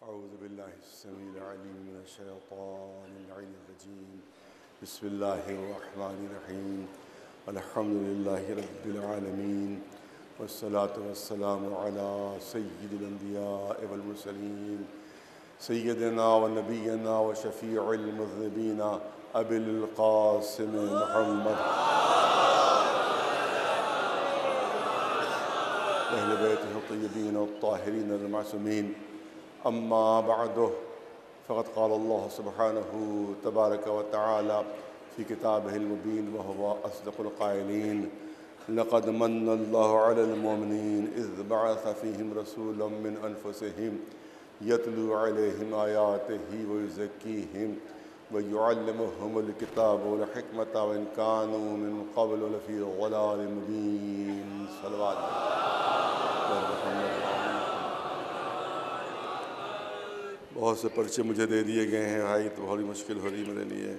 अऊज़ु बिल्लाहि अस्समीइल अलीम मिनश्शैतानिर रजीम बिस्मिल्लाहिर्रहमानिर्रहीम अल्हम्दुलिल्लाहि रब्बिल आलमीन वस्सलातु वस्सलामु अला सय्यिदिल अंबिया'i वल मुरसलीन सय्यिदिना व नबिय्यिना व शफ़ीइल मुज़निबीन अबिल क़ासिम मुहम्मद अहले बैतिहि अत्तय्यबीन अत्ताहिरीन अल-मासूमीन अम्मा बअदु फ़क़द क़ाल अल्लाह सुब्हानहु तबारक व तआला फ़ी किताबिहिल मुबीन व हुवा अस्दक़ुल क़ाइलीन लक़द मन्ना अल्लाहु अलल मुमिनीन इज़ बअस फ़ीहिम रसूलन मिन अनफ़ुसिहिम यतलू अलैहिम आयातिही व युज़क्कीहिम व युअल्लिमुहुमुल किताब वल हिकमत व इन कानू मिन क़ब्ल लफ़ी ज़लालिम मुबीन। बहुत से पर्चे मुझे दे दिए गए हैं भाई, तो बड़ी मुश्किल हो रही मेरे लिए।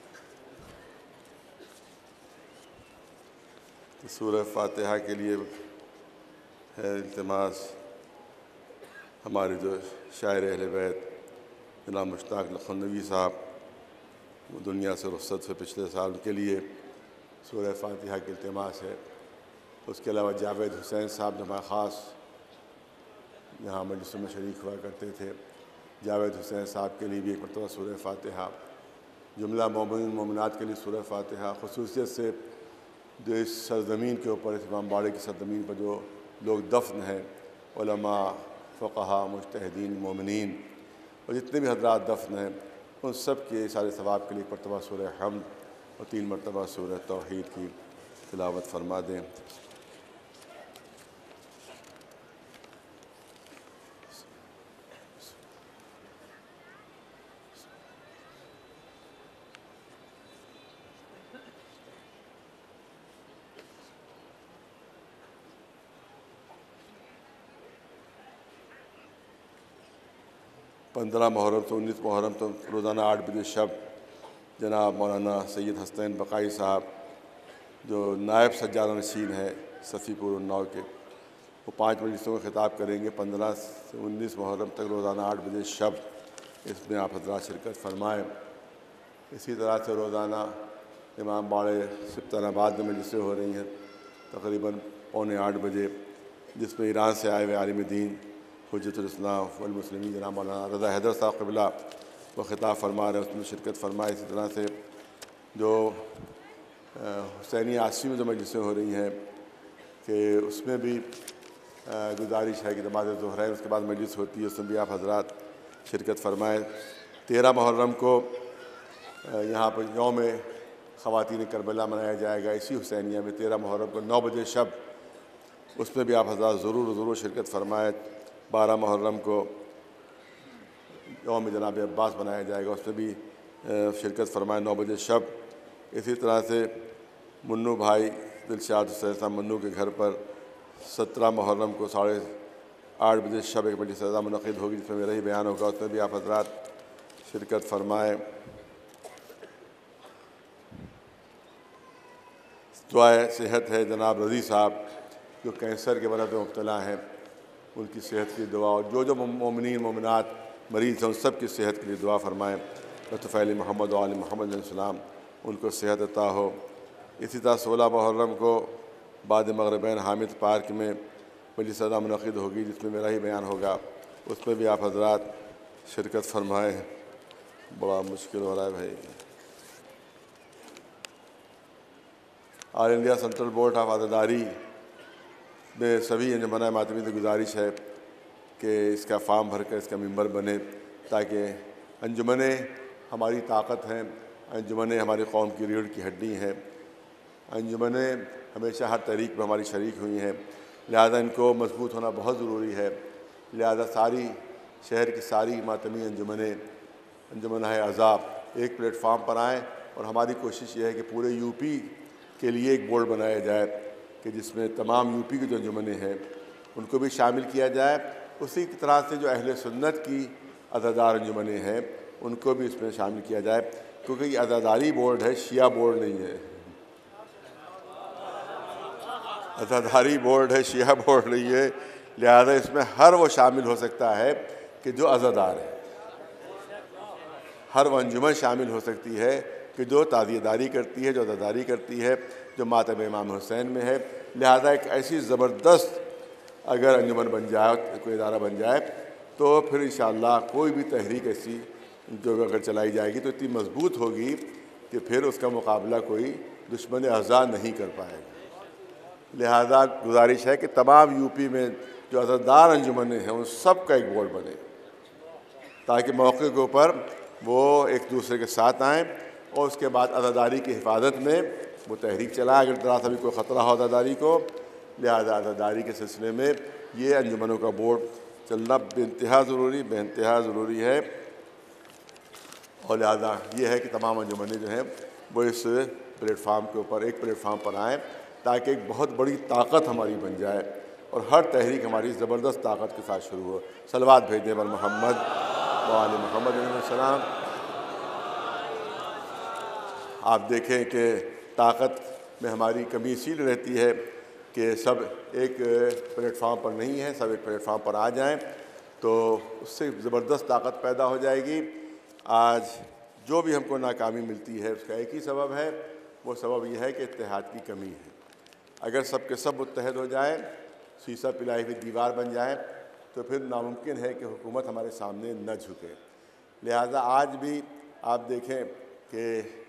तो सूरह फातिहा के लिए है इल्तिमास हमारे जो शायर अहले बैत जनाब मुश्ताक लखनवी साहब, वो दुनिया से रुख़्सत से पिछले साल के लिए सूरह फातिहा की इल्तिमास है। उसके अलावा जावेद हुसैन साहब जो हमारे ख़ास यहाँ मजलिसों में शरीक हुआ करते थे, जावेद हुसैन साहब के लिए भी एक मरतबा सूरह फातिहा, जुमला मोमिन मोमिनात के लिए सूरह फातिहा, ख़ुसूसियत से जो इस सरज़मीन के ऊपर, इस इमाम बाड़े की सरज़मीन पर जो लोग दफन हैं, उलमा, फ़ुक़हा, मुज्तहिदीन, मोमिनीन और जितने भी हज़रात दफन हैं, उन सब के सारे सवाब के लिए एक मरतबा सूरह हम्द और 3 मरतबा सूरह तौहीद की तिलावत फरमा दें। पंद्रह मुहर्रम से 19 मुहर्रम तो रोज़ाना 8 बजे शब जनाब मौलाना सैयद हसनैन बक़ाई साहब जो नायब सज्जादा नशीन है सफ़ीपुर उन्नाव के, वो 5 मजलिसों का ख़िताब करेंगे। 15 से 19 मुहर्रम तक रोज़ाना 8 बजे शब इसमें आप हज़रात शिरकत फरमाएँ। इसी तरह से रोज़ाना इमाम बाड़े सिब्तानाबाद में मजलिसें हो रही हैं तकरीबन 7:45 बजे, जिसमें ईरान से आए हुए आलिम दीन हुज्जतुल इस्लाम वल मुस्लिमीन जनाब मौलाना रज़ा हैदर साहब क़िबला वो ख़िताब फरमा रहे हैं, उसमें शिरकत फरमाए। इसी तरह से जो हुसैनी आसिम में जो मजलिसें हो रही हैं कि उसमें भी गुजारिश है कि नमाज़ ज़ुहर उसके बाद मजलिस होती है, उसमें भी आप हज़रात शिरकत फरमाएँ। 13 मुहर्रम को यहाँ पर यौम ख़वातीन करबला मनाया जाएगा इसी हुसैनिया में 13 मुहर्रम को 9 बजे शब, उसमें भी आप हज़रात ज़रूर शिरकत फरमाएँ। 12 मुहर्रम को यौम जनाब अब्बास बनाया जाएगा, उसमें भी शिरकत फरमाएँ 9 बजे शब। इसी तरह से मुन्नू भाई दिलशाद हुसैन साहब मुन्नू के घर पर 17 मुहर्रम को 8:30 बजे शब एक मजलिस रज़ा मुनक़्क़िद होगी, जिसमें मेरा ही बयान होगा, उसमें भी आप हज़रात शिरकत फरमाएँ। दुआए सेहत है जनाब रज़ी साहब जो कैंसर के मरज़ में मुब्तला हैं, उनकी सेहत की दुआ, और जो मोमिनीन मोमिनात मरीज़ हैं उन सब की सेहत के लिए दुआ फरमाएँ। लतफ़ैल मोहम्मद आल मोहम्मद सलाम उनको सेहत अता हो। इसी तरह 16 मुहर्रम को बाद मग़रिबैन हामिद पार्क में मजलिस रज़ा मुनक़्क़िद होगी, जिसमें मेरा ही बयान होगा, उसमें भी आप हज़रात शिरकत फरमाएँ। बड़ा मुश्किल हो रहा है भाई। All India central board of अज़ादारी में सभी अंजुमन मातमी से गुजारिश है कि इसका फॉर्म भर कर इसका मेंबर बने, ताकि अंजुमनें हमारी ताकत हैं, अंजुमनें हमारी कौम की रीढ़ की हड्डी हैं, अंजुमनें हमेशा हर तहरीक में हमारी शरीक हुई हैं, लिहाजा इनको मजबूत होना बहुत ज़रूरी है। लिहाजा सारी शहर की सारी मातमी अंजुमन है अज़ाब एक प्लेटफार्म पर आएँ, और हमारी कोशिश ये है कि पूरे यूपी के लिए एक बोर्ड बनाया जाए कि जिसमें तमाम यूपी के जो अंजुमनें हैं उनको भी शामिल किया जाए। उसी की तरह से जो अहले सुन्नत की अज़ादार अंजुमनें हैं उनको भी इसमें शामिल किया जाए, क्योंकि ये अज़ादारी बोर्ड है, शिया बोर्ड नहीं है। अज़ादारी बोर्ड है, शिया बोर्ड नहीं है। लिहाजा इसमें हर वो शामिल हो सकता है कि जो अज़ादार है, हर वो अंजुमन शामिल हो सकती है कि जो ताज़ियेदारी करती है, जो अज़ादारी करती है, जो मातम इमाम हुसैन में है। लिहाजा एक ऐसी ज़बरदस्त अगर अंजुमन बन जाए, कोई इदारा बन जाए, तो फिर इंशाअल्लाह कोई भी तहरीक ऐसी जो अगर चलाई जाएगी तो इतनी मजबूत होगी कि फिर उसका मुकाबला कोई दुश्मन अज़ा नहीं कर पाएगा। लिहाजा गुजारिश है कि तमाम यूपी में जो अज़ादार अंजुमन हैं उन सब का एक बोर्ड बने, ताकि मौके के ऊपर वो एक दूसरे के साथ आएँ और उसके बाद अज़ादारी की हिफाजत में वो तहरीक चलाएँ अगर ज़रा सा भी कोई ख़तरा हो अज़ादारी को। लिहाजा अज़ादारी के सिलसिले में ये अंजुमनों का बोर्ड चलना बेइंतहा ज़रूरी है। और लिहाजा ये है कि तमाम अंजुमनें जो हैं वो इस प्लेटफार्म के ऊपर एक प्लेटफार्म पर आएँ, ताकि एक बहुत बड़ी ताकत हमारी बन जाए और हर तहरीक हमारी ज़बरदस्त ताकत के साथ शुरू हो। सलवात भेजने पर मोहम्मद व आले मोहम्मद अलैहिस्सलाम। आप देखें कि ताकत में हमारी कमी इसीलिए रहती है कि सब एक प्लेटफार्म पर नहीं है, सब एक प्लेटफार्म पर आ जाएं तो उससे ज़बरदस्त ताकत पैदा हो जाएगी। आज जो भी हमको नाकामी मिलती है उसका एक ही सबब है, वो सबब यह है कि इत्तेहाद की कमी है। अगर सब के सब मुत्तहद हो जाएं, शीशा पिलाई हुई दीवार बन जाए, तो फिर नामुमकिन है कि हुकूमत हमारे सामने न झुके। लिहाजा आज भी आप देखें कि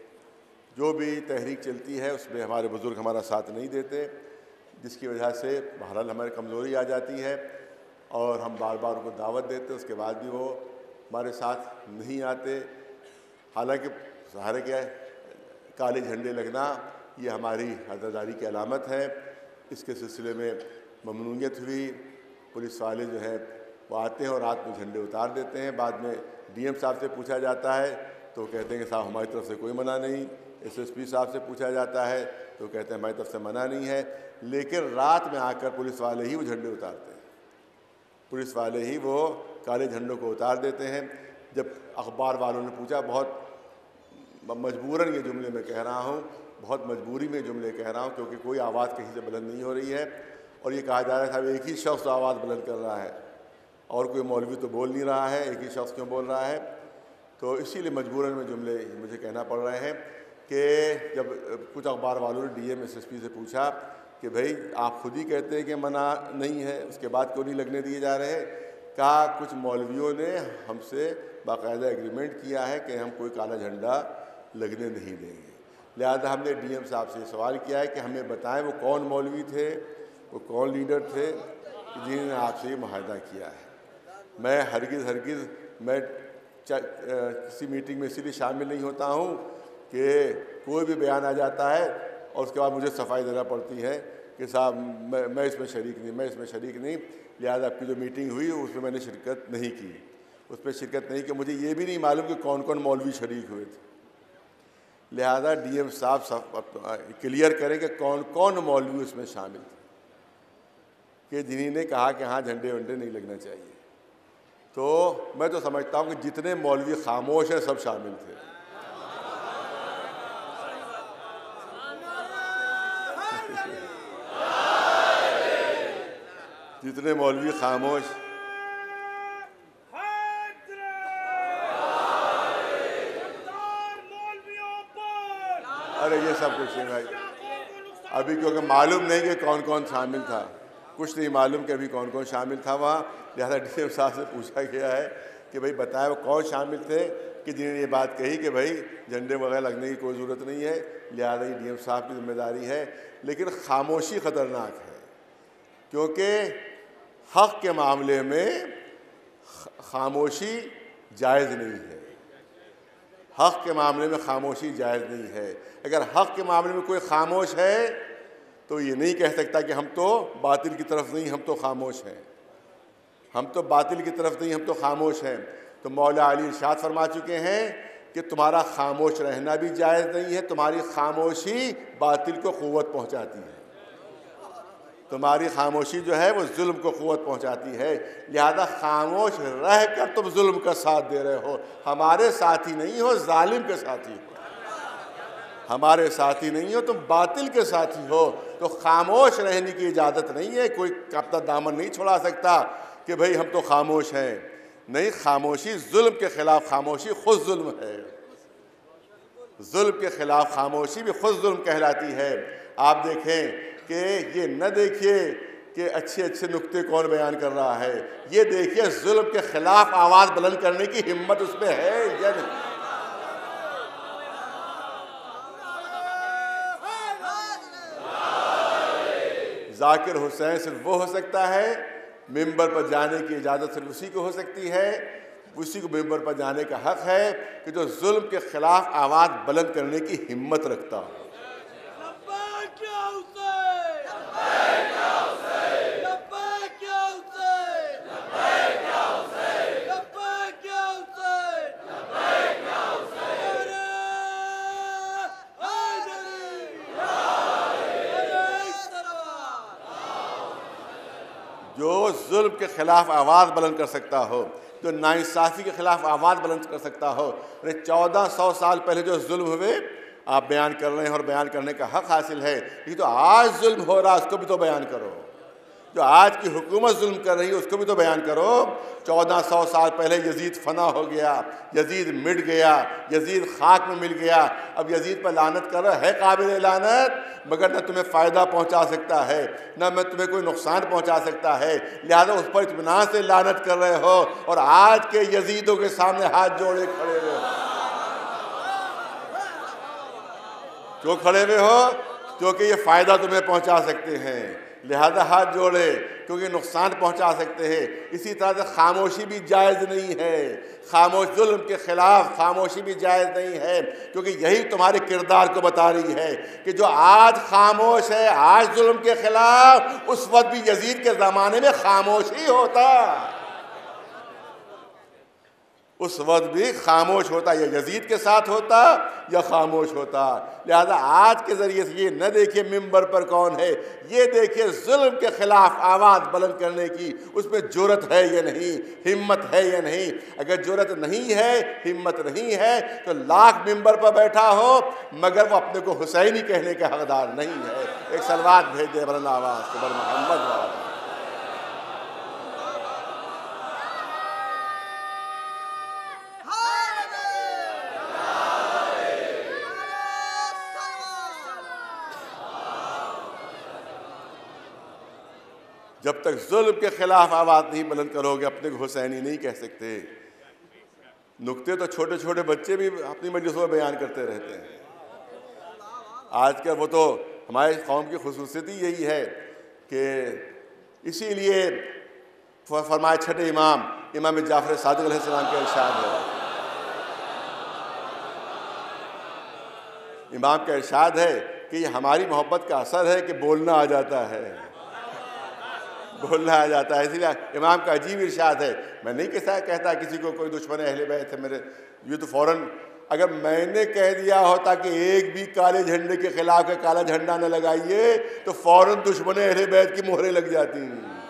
जो भी तहरीक चलती है उसमें हमारे बुज़ुर्ग हमारा साथ नहीं देते, जिसकी वजह से बहरहाल हमारी कमज़ोरी आ जाती है और हम बार बार उनको दावत देते, उसके बाद भी वो हमारे साथ नहीं आते। हालांकि सहारे के काले झंडे लगना ये हमारी अज़ादारी की अलामत है। इसके सिलसिले में ममनूनियत हुई, पुलिस वाले जो है वो आते हैं और रात में झंडे उतार देते हैं। बाद में डीएम साहब से पूछा जाता है तो कहते हैं कि साहब हमारी तरफ से कोई मना नहीं। एसएसपी साहब से पूछा जाता है तो कहते हैं हमारी तरफ से मना नहीं है। लेकिन रात में आकर पुलिस वाले ही वो झंडे उतारते हैं, पुलिस वाले ही वो काले झंडों को उतार देते हैं। जब अखबार वालों ने पूछा, बहुत मजबूरन ये जुमले मैं कह रहा हूँ, बहुत मजबूरी में जुमले कह रहा हूँ, क्योंकि कोई आवाज़ कहीं से बुलंद नहीं हो रही है और ये कहा जा रहा है साहब एक ही शख्स आवाज़ बुलंद कर रहा है और कोई मौलवी तो बोल नहीं रहा है, एक ही शख्स क्यों बोल रहा है। तो इसीलिए मजबूरन में जुमले मुझे कहना पड़ रहे हैं कि जब कुछ अखबार वालों ने डीएम एसएसपी से पूछा कि भाई आप खुद ही कहते हैं कि मना नहीं है, उसके बाद क्यों नहीं लगने दिए जा रहे हैं। कहा कुछ मौलवियों ने हमसे बाकायदा एग्रीमेंट किया है कि हम कोई काला झंडा लगने नहीं देंगे। लिहाजा हमने डीएम साहब से सवाल किया है कि हमें बताएं वो कौन मौलवी थे, वो कौन लीडर थे जिन्होंने आपसे ये मुआहदा किया है। मैं हरगिज़ मैं किसी मीटिंग में इसीलिए शामिल नहीं होता हूँ कि कोई भी बयान आ जाता है और उसके बाद मुझे सफाई देना पड़ती है कि साहब मैं इसमें शरीक नहीं। लिहाजा आपकी जो मीटिंग हुई उसमें मैंने शिरकत नहीं की, उसमें शिरकत नहीं की। मुझे ये भी नहीं मालूम कि कौन कौन मौलवी शरीक हुए थे। लिहाजा डीएम साहब क्लियर करें कि कौन कौन मौलवी उसमें शामिल थे कि जिन्होंने कहा कि हाँ झंडे वंडे नहीं लगना चाहिए। तो मैं तो समझता हूँ कि जितने मौलवी खामोश हैं सब शामिल थे। जितने मौलवी खामोश, अरे ये सब कुछ नहीं भाई, अभी क्योंकि मालूम नहीं कि कौन कौन शामिल था, कुछ नहीं मालूम कि अभी कौन कौन शामिल था वहाँ। लिहाजा डीएम साहब से पूछा गया है कि भाई बताएं वो कौन शामिल थे कि जिन्होंने ये बात कही कि भाई झंडे वगैरह लगने की कोई ज़रूरत नहीं है। लिहाजा ये डीएम साहब की जिम्मेदारी है। लेकिन खामोशी ख़तरनाक है, क्योंकि हक़ के मामले में खामोशी जायज़ नहीं है। हक़ के मामले में खामोशी जायज़ नहीं है। अगर हक़ के मामले में कोई खामोश है तो ये नहीं कह सकता कि हम तो बातिल की तरफ नहीं, हम तो खामोश हैं, हम तो बातिल की तरफ नहीं, हम तो खामोश हैं। तो मौला अली इरशाद फरमा चुके हैं कि तुम्हारा खामोश रहना भी जायज़ नहीं है, तुम्हारी खामोशी बातिल को क़ुव्वत पहुँचाती है, तुम्हारी खामोशी जो है वो जुल्म को क़ुव्वत पहुँचाती है। लिहाजा खामोश रह कर तुम जुल्म का साथ दे रहे हो, हमारे साथी नहीं हो, जालिम के साथी हो, हमारे साथी नहीं हो, तुम बातिल के साथी हो। तो खामोश रहने की इजाज़त नहीं है। कोई अपना दामन नहीं छुड़ा सकता कि भाई हम तो खामोश हैं। नहीं, खामोशी जुल्म के खिलाफ खामोशी खुद जुल्म है। जुल्म के खिलाफ खामोशी भी खुद जुल्म कहलाती है। आप देखें कि ये न देखिए कि अच्छे अच्छे नुक्ते कौन बयान कर रहा है, ये देखिए जुल्म के खिलाफ आवाज़ बुलंद करने की हिम्मत उसमें है या नहीं। जाकिर हुसैन सिर्फ वो हो सकता है, मिंबर पर जाने की इजाज़त सिर्फ उसी को हो सकती है, उसी को मिंबर पर जाने का हक है कि जो जुल्म के खिलाफ आवाज़ बुलंद करने की हिम्मत रखता हो। जो जुल्म के खिलाफ आवाज़ बुलंद कर सकता हो, जो नाइंसाफ़ी के खिलाफ आवाज़ बुलंद कर सकता हो। 1400 साल पहले जो जुल्म हुए आप बयान कर रहे हैं और बयान करने का हक हासिल है, ये तो आज जुल्म हो रहा है उसको भी तो बयान करो। जो आज की हुकूमत जुल्म कर रही है उसको भी तो बयान करो। 1400 साल पहले यजीद फना हो गया, यजीद मिट गया, यजीद खाक में मिल गया। अब यजीद पर लानत कर रहा है काबिल लानत, मगर न तुम्हें फ़ायदा पहुंचा सकता है, न मैं तुम्हें कोई नुकसान पहुंचा सकता है, लिहाजा उस पर इत्मीनान से लानत कर रहे हो और आज के यजीदों के सामने हाथ जोड़े खड़े हुए हो। क्यों खड़े हुए हो? क्योंकि ये फ़ायदा तुम्हें पहुंचा सकते हैं, लिहाजा हाथ जोड़े, क्योंकि नुकसान पहुंचा सकते हैं। इसी तरह से खामोशी भी जायज़ नहीं है, खामोश जुल्म के ख़िलाफ़ खामोशी भी जायज़ नहीं है, क्योंकि यही तुम्हारे किरदार को बता रही है कि जो आज खामोश है आज जुल्म के ख़िलाफ़, उस वक्त भी यजीद के ज़माने में खामोश ही होता, उस वक्त भी खामोश होता, या यजीद के साथ होता या खामोश होता। लिहाजा आज के ज़रिए से ये न देखिए मिंबर पर कौन है, ये देखिए जुल्म के ख़िलाफ़ आवाज़ बुलंद करने की उसमें जुर्रत है या नहीं, हिम्मत है या नहीं। अगर जुर्रत नहीं है, हिम्मत नहीं है, तो लाख मिंबर पर बैठा हो मगर वो अपने को हुसैनी कहने का हकदार नहीं है। एक सलवात भेज दे बुलंद आवाज़ से बर मोहम्मद वाला। जब तक जुल्म के खिलाफ आवाज़ नहीं बुलंद करोगे अपने को हुसैनी नहीं कह सकते। नुक्ते तो छोटे छोटे बच्चे भी अपनी मजलिसों में बयान करते रहते हैं। आजकल वो तो हमारे कौम की खुसूसियत ही यही है कि इसीलिए फरमाए छठे इमाम जाफ़र सादिक़ अलैहिस्सलाम का इरशाद है, इमाम का इरशाद है कि हमारी मोहब्बत का असर है कि बोलना आ जाता है, बोलना आ जाता है। इसीलिए इमाम का अजीब इरशाद है। मैं नहीं कहता किसी को कोई दुश्मन अहले बैत है मेरे, ये तो फ़ौरन अगर मैंने कह दिया होता कि एक भी काले झंडे के खिलाफ का काला झंडा न लगाइए तो फ़ौरन दुश्मन अहले बैत की मोहरें लग जाती।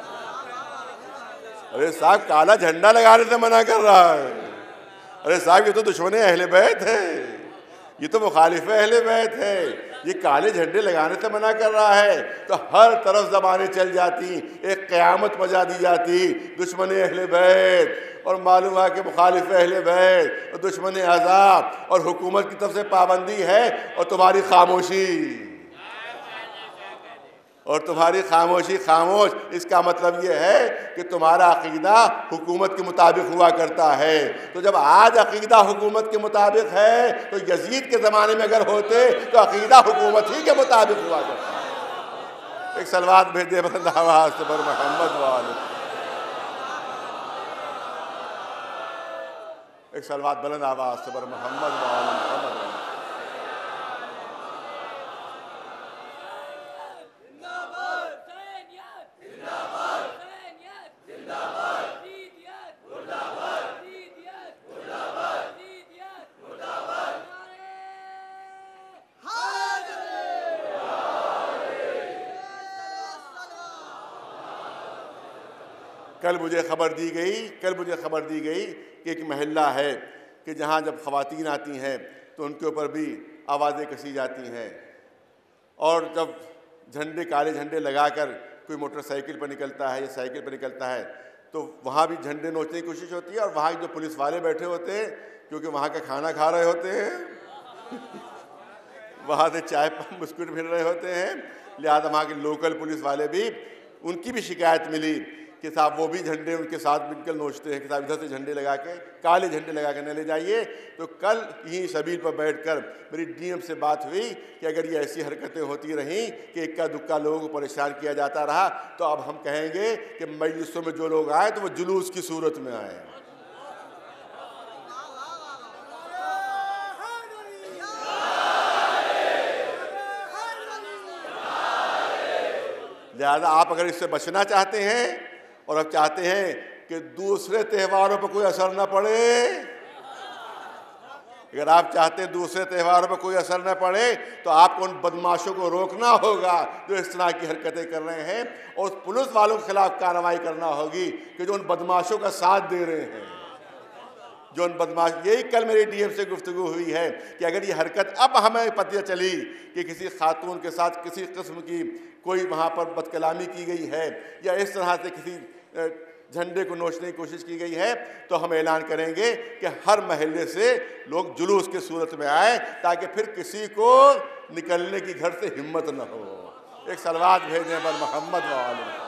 अरे साहब काला झंडा लगाने से मना कर रहा है, अरे साहब ये तो दुश्मन अहले बैत है, ये तो मुखालिफ अहले बैत है, ये काले झंडे लगाने से मना कर रहा है। तो हर तरफ ज़बानें चल जाती, एक क़यामत मचा दी जाती, दुश्मन अहले बैत और मालूम है कि मुखालिफ अहले बैत और दुश्मन अज़ाब और हुकूमत की तरफ से पाबंदी है और तुम्हारी खामोशी, और तुम्हारी खामोशी खामोश। इसका मतलब ये है कि तुम्हारा अक़ीदा हुकूमत के मुताबिक हुआ करता है। तो जब आज अक़ीदा हुकूमत के मुताबिक है तो यजीद के ज़माने में अगर होते तो अक़ीदा हुकूमत ही के मुताबिक हुआ करता है। एक सलवात भेज दे बुलंद आवाज़ से बर मोहम्मद वाले, एक सलवात बुलंद आवाज़ से बर मोहम्मद वाले। कल मुझे खबर दी गई कि एक महल्ला है कि जहाँ जब ख़वातीन आती हैं तो उनके ऊपर भी आवाज़ें कसी जाती हैं, और जब काले झंडे लगाकर कोई मोटरसाइकिल पर निकलता है या साइकिल पर निकलता है तो वहाँ भी झंडे नोचने की कोशिश होती है, और वहाँ जो पुलिस वाले बैठे होते हैं, क्योंकि वहाँ का खाना खा रहे होते हैं वहाँ से चाय बिस्कुट मिल रहे होते हैं, लिहाजा वहाँ के लोकल पुलिस वाले भी, उनकी भी शिकायत मिली कि साहब वो भी झंडे उनके साथ मिलकर नोचते हैं कि साहब इधर से झंडे लगा के, काले झंडे लगा के न ले जाइए। तो कल यहीं सबील पर बैठकर मेरी डीएम से बात हुई कि अगर ये ऐसी हरकतें होती रहीं कि इक्का दुक्का लोगों को परेशान किया जाता रहा, तो अब हम कहेंगे कि मजलिसों में जो लोग आए तो वो जुलूस की सूरत में आए। लिहाजा आप अगर इससे बचना चाहते हैं और अब चाहते हैं कि दूसरे त्योहारों पर कोई असर न पड़े, अगर आप चाहते हैं दूसरे त्योहारों पर कोई असर न पड़े, तो आपको उन बदमाशों को रोकना होगा जो इस तरह की हरकतें कर रहे हैं, और उस पुलिस वालों के खिलाफ कार्रवाई करना होगी कि जो उन बदमाशों का साथ दे रहे हैं, जो उन बदमाश। यही कल मेरी डीएम से गुफ्तगू हुई है कि अगर ये हरकत अब हमें पता चली कि किसी खातून के साथ किसी किस्म की कोई वहाँ पर बदकलामी की गई है या इस तरह से किसी झंडे को नोचने की कोशिश की गई है, तो हम ऐलान करेंगे कि हर महल्ले से लोग जुलूस की सूरत में आए, ताकि फिर किसी को निकलने की घर से हिम्मत न हो। एक सलवात भेजने पर मोहम्मद वाले।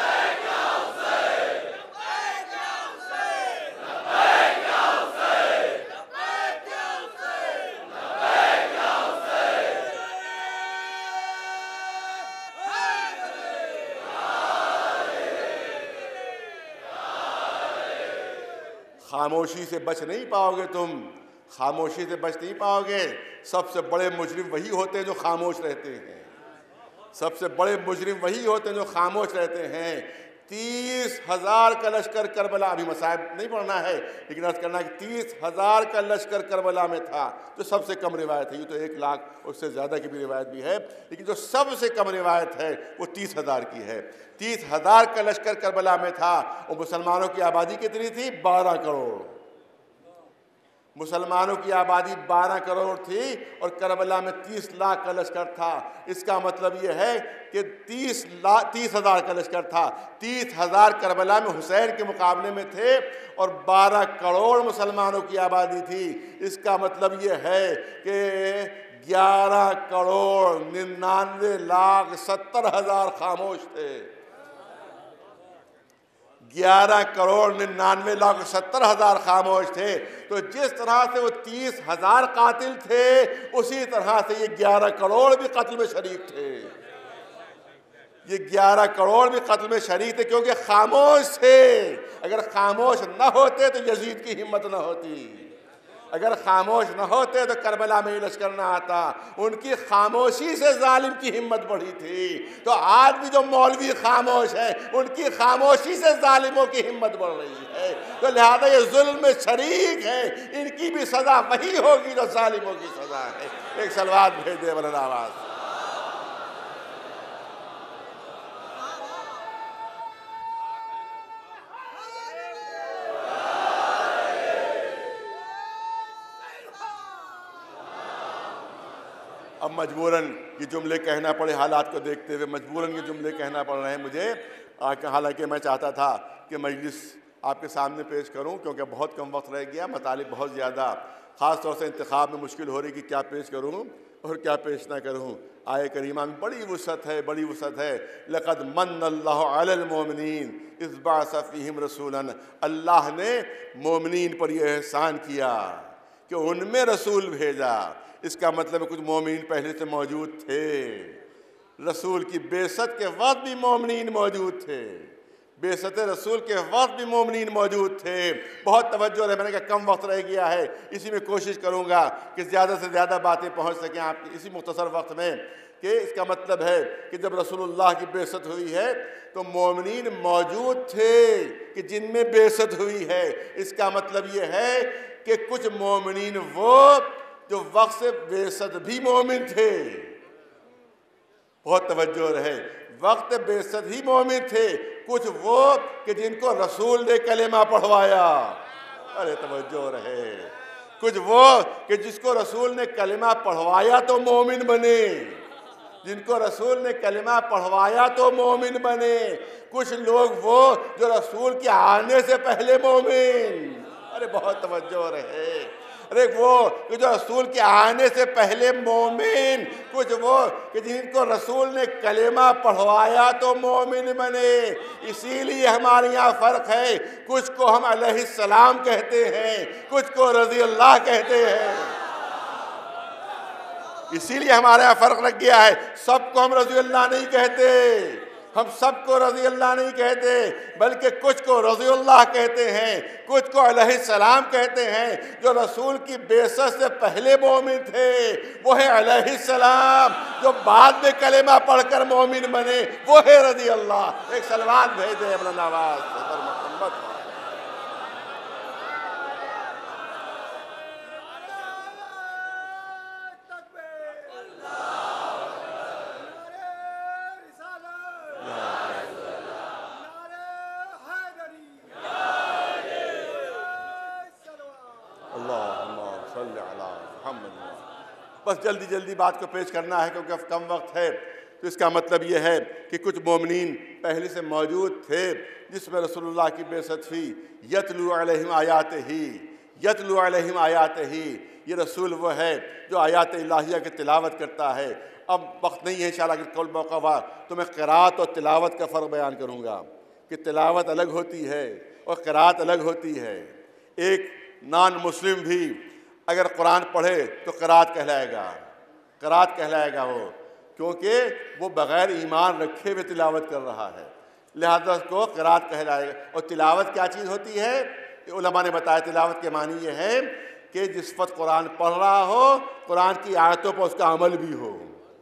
खामोशी से बच नहीं पाओगे तुम, खामोशी से बच नहीं पाओगे। सबसे बड़े मुजरिम वही होते हैं जो खामोश रहते हैं, सबसे बड़े मुजरिम वही होते हैं जो खामोश रहते हैं। 30,000 का लश्कर करबला, अभी मसाइब नहीं पढ़ना है लेकिन अर्ज करना कि 30,000 का लश्कर करबला में था, जो सबसे कम रिवायत है। ये तो 1 लाख उससे ज़्यादा की भी रिवायत भी है, लेकिन जो सबसे कम रिवायत है वो 30,000 की है। 30,000 का लश्कर करबला में था, और मुसलमानों की आबादी कितनी थी? 12 करोड़। मुसलमानों की आबादी 12 करोड़ थी और करबला में 30 लाख का लश्कर था। इसका मतलब यह है कि 30,000 का लश्कर था। 30,000 करबला में हुसैन के मुकाबले में थे और 12 करोड़ मुसलमानों की आबादी थी। इसका मतलब यह है कि 11 करोड़ 99 लाख 70 हज़ार खामोश थे। 11 करोड़ 99 लाख 70 हज़ार खामोश थे। तो जिस तरह से वो 30,000 कातिल थे, उसी तरह से ये 11 करोड़ भी कत्ल में शरीक थे। ये 11 करोड़ भी कत्ल में शरीक थे क्योंकि खामोश थे। अगर खामोश न होते तो यजीद की हिम्मत न होती, अगर खामोश न होते तो करबला में लश्कर न आता। उनकी खामोशी से जालिम की हिम्मत बढ़ी थी। तो आज भी जो मौलवी खामोश है, उनकी खामोशी से जालिमों की हिम्मत बढ़ रही है। तो लिहाजा ये जुल्म में शरीक है, इनकी भी सज़ा वही होगी जो जालिमों की सज़ा है। एक सलवात भेज दे वरना आवाज़। अब मजबूरन ये जुमले कहना पड़े, हालात को देखते हुए मजबूरन ये जुमले कहना पड़ रहे हैं मुझे। हालांकि मैं चाहता था कि मजलिस आपके सामने पेश करूं, क्योंकि बहुत कम वक्त रह गया, मतालिब बहुत ज़्यादा, ख़ास तौर से इंतखाब में मुश्किल हो रही कि क्या पेश करूं और क्या पेश ना करूं। आय करीमा में बड़ी वुसअत है, बड़ी वुसअत है। लक़द मन्नल्लाहु अलल मोमिनीन इज़ बअसा फ़ीहिम रसूलन। अल्लाह ने मोमिनीन पर यह एहसान किया कि उनमें रसूल भेजा। इसका मतलब कुछ मोमिन पहले से मौजूद थे। रसूल की बेसत के वक्त भी मोमिन मौजूद थे, बेसत रसूल के वक्त भी मोमिन मौजूद थे। बहुत तवज्जो है, मैंने कहा कम वक्त रह गया है, इसी में कोशिश करूँगा कि ज़्यादा से ज़्यादा बातें पहुँच सकें आपकी इसी मुख्तसर वक्त में। कि इसका मतलब है कि जब रसूलुल्लाह की बेसत हुई है तो मोमिन मौजूद थे कि जिनमें बेसत हुई है। इसका मतलब ये है कि कुछ मोमिन वो जो वक्त से बेसत भी मोमिन थे, बहुत तवज्जो रहे, वक्त बेसत ही मोमिन थे। कुछ वो कि जिनको रसूल ने कलेमा पढ़वाया, अरे तवज्जो रहे, कुछ वो कि जिसको रसूल ने कलेमा पढ़वाया तो मोमिन बने। जिनको रसूल ने कलिमा पढ़वाया तो मोमिन बने। कुछ लोग वो जो रसूल के आने से पहले मोमिन, अरे बहुत तवज्जो रहे, अरे वो कि जो रसूल के आने से पहले मोमिन, कुछ वो कि जिनको रसूल ने कलेमा पढ़वाया तो मोमिन बने। इसीलिए हमारे यहाँ फ़र्क है, कुछ को हम अलैहिस्सलाम कहते हैं, कुछ को रज़ी अल्लाह कहते हैं। इसीलिए हमारे यहाँ फ़र्क लग गया है। सबको हम रज़ी अल्लाह नहीं कहते, हम सबको रज़ी अल्लाह नहीं कहते, बल्कि कुछ को रज़ी अल्लाह कहते हैं, कुछ को अलैहिस्सलाम कहते हैं। जो रसूल की बेइज्जत से पहले मोमिन थे वो है अलैहिस्सलाम, जो बाद में कलेमा पढ़कर मोमिन बने वो है रज़ी अल्लाह। एक सलवात भेजे अपना नवाज मोहम्मद। बस जल्दी जल्दी बात को पेश करना है क्योंकि अब कम वक्त है। तो इसका मतलब ये है कि कुछ मोमिनीन पहले से मौजूद थे जिसमें रसूलुल्लाह की बेइज्जत हुई। यतलू अलैहिम आयात ही, ये रसूल वो है जो आयात इलाहिया की तिलावत करता है। अब वक्त नहीं है इंशाअल्लाह, अगर कल मौका हुआ तो मैं क़िराअत और तिलावत का फ़र्क बयान करूँगा कि तिलावत अलग होती है और क़िराअत अलग होती है। एक नॉन मुस्लिम भी अगर कुरान पढ़े तो क़िराअत कहलाएगा वो, क्योंकि वो बग़ैर ईमान रखे हुए तिलावत कर रहा है, लिहाजा उसको क़िराअत कहलाएगा। और तिलावत क्या चीज़ होती है, उलमा ने बताया तिलावत के मानी ये है कि जिस वक्त कुरान पढ़ रहा हो, कुरान की आयतों पर उसका अमल भी हो,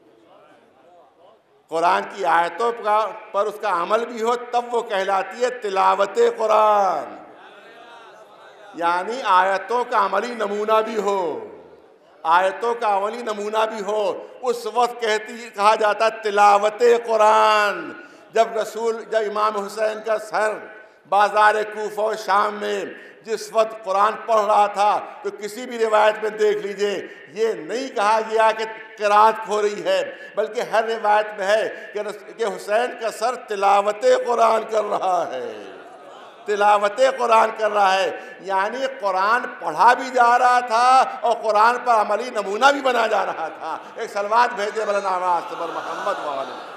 कुरान की आयतों पर उसका अमल भी हो, तब वो कहलाती है तिलावत कुरान। यानी आयतों का अमली नमूना भी हो, आयतों का अमली नमूना भी हो, उस वक्त कहा जाता तिलावत कुरान। जब इमाम हुसैन का सर बाज़ार कूफा और शाम में जिस वक्त कुरान पढ़ रहा था, तो किसी भी रिवायत में देख लीजिए ये नहीं कहा गया कि क़िराअत हो रही है, बल्कि हर रिवायत में है कि हुसैन का सर तिलावत कुरान कर रहा है, तिलावत कुरान कर रहा है। यानी कुरान पढ़ा भी जा रहा था और कुरान पर अमली नमूना भी बना जा रहा था। एक सलवात भेजे मौलाना मोहम्मद वाले।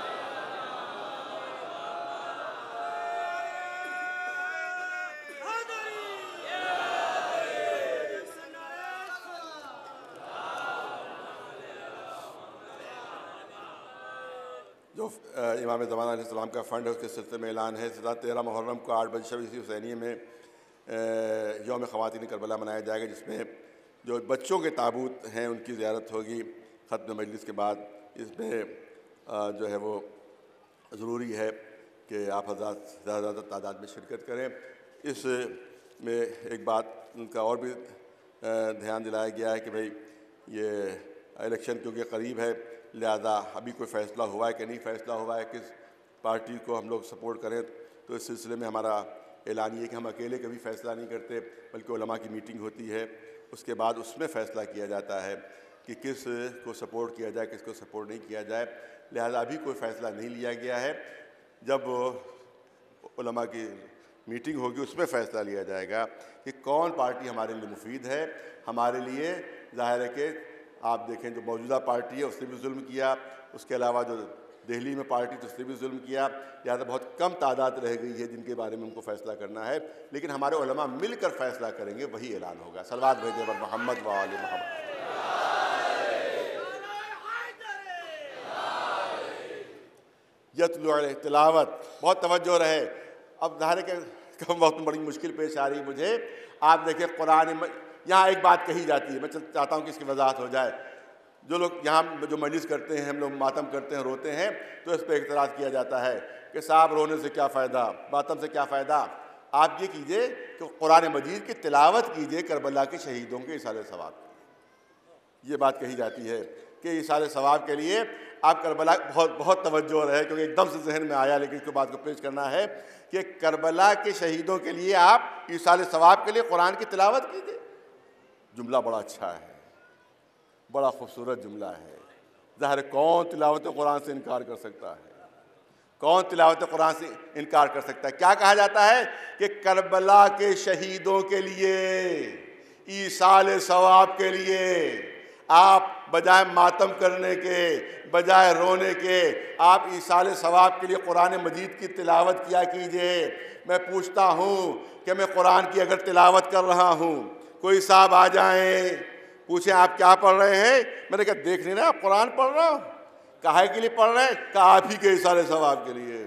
जो इमाम ज़माना अलैहिस्सलाम का फ़ंड है उसके सिलसिले में ऐलान है 13 मुहर्रम को 8 बजे शब हुसैनी में यौम ख़वातीन करबला मनाया जाएगा, जिसमें जो बच्चों के ताबूत हैं उनकी ज़ियारत होगी ख़त्म मजलिस के बाद। इसमें जो है वो ज़रूरी है कि आप हज़रात ज़्यादा तादाद में शिरकत करें। इसमें एक बात उनका और भी ध्यान दिलाया गया है कि भाई ये इलेक्शन क्योंकि करीब है, लिहाजा अभी कोई फ़ैसला हुआ है कि नहीं फ़ैसला हुआ है किस पार्टी को हम लोग सपोर्ट करें, तो इस सिलसिले में हमारा ऐलान ये कि हम अकेले कभी फ़ैसला नहीं करते, बल्कि उलमा की मीटिंग होती है, उसके बाद उसमें फ़ैसला किया जाता है कि किस को सपोर्ट किया जाए, किसको सपोर्ट नहीं किया जाए। लिहाजा अभी कोई फ़ैसला नहीं लिया गया है, जब उलमा की मीटिंग होगी उसमें फ़ैसला लिया जाएगा कि कौन पार्टी हमारे लिए मुफीद है। हमारे लिए ज़ाहिर है कि आप देखें जो मौजूदा पार्टी है उसने भी जुल्म किया, उसके अलावा जो दिल्ली में पार्टी तो उसने भी जुल्म किया, लिहाजा बहुत कम तादाद रह गई है जिनके बारे में हमको फ़ैसला करना है। लेकिन हमारे उलमा मिलकर फ़ैसला करेंगे, वही ऐलान होगा। सलवात भेजे पर मोहम्मद व आले मोहम्मद। यतलू अलैहि तिलावत, बहुत तवज्जो रहे। अब ज़ाहिर है कि कम वक्त में बड़ी मुश्किल पेश आ रही मुझे। आप देखिए कुरान, यहाँ एक बात कही जाती है, मैं चाहता हूँ कि इसकी वजाहत हो जाए। जो लोग यहाँ जो मजलिस करते हैं, हम लोग मातम करते हैं, रोते हैं, तो इस पर एतराज़ किया जाता है कि साहब रोने से क्या फ़ायदा, मातम से क्या फ़ायदा। आप ये कीजिए कि कुरान मजीद की तिलावत कीजिए करबला के शहीदों के इसाले सवाब की। ये बात कही जाती है कि इसाले सवाब के लिए आप करबला, बहुत तवज्जो रहे क्योंकि एकदम से जहन में आया, लेकिन इसको बात को पेश करना है कि करबला के शहीदों के लिए आप इसाले सवाब के लिए कुरान की तिलावत कीजिए। जुमला बड़ा अच्छा है, बड़ा खूबसूरत जुमला है, ज़ाहिर कौन तिलावत कुरान से इनकार कर सकता है? कौन तिलावत कुरान से इनकार कर सकता है? क्या कहा जाता है कि करबला के शहीदों के लिए, ईसाल सवाब के लिए आप बजाय मातम करने के, बजाय रोने के, आप ईसाल सवाब के लिए कुरान मजीद की तिलावत किया कीजिए। मैं पूछता हूँ कि मैं कुरान की अगर तिलावत कर रहा हूँ, कोई साहब आ जाएं, पूछें आप क्या पढ़ रहे हैं, मैंने कहा देख नहीं रहे आप कुरान पढ़ रहा हूँ। काहे के लिए पढ़ रहे हैं? कहा आप ही के ईसाल सवाब के लिए।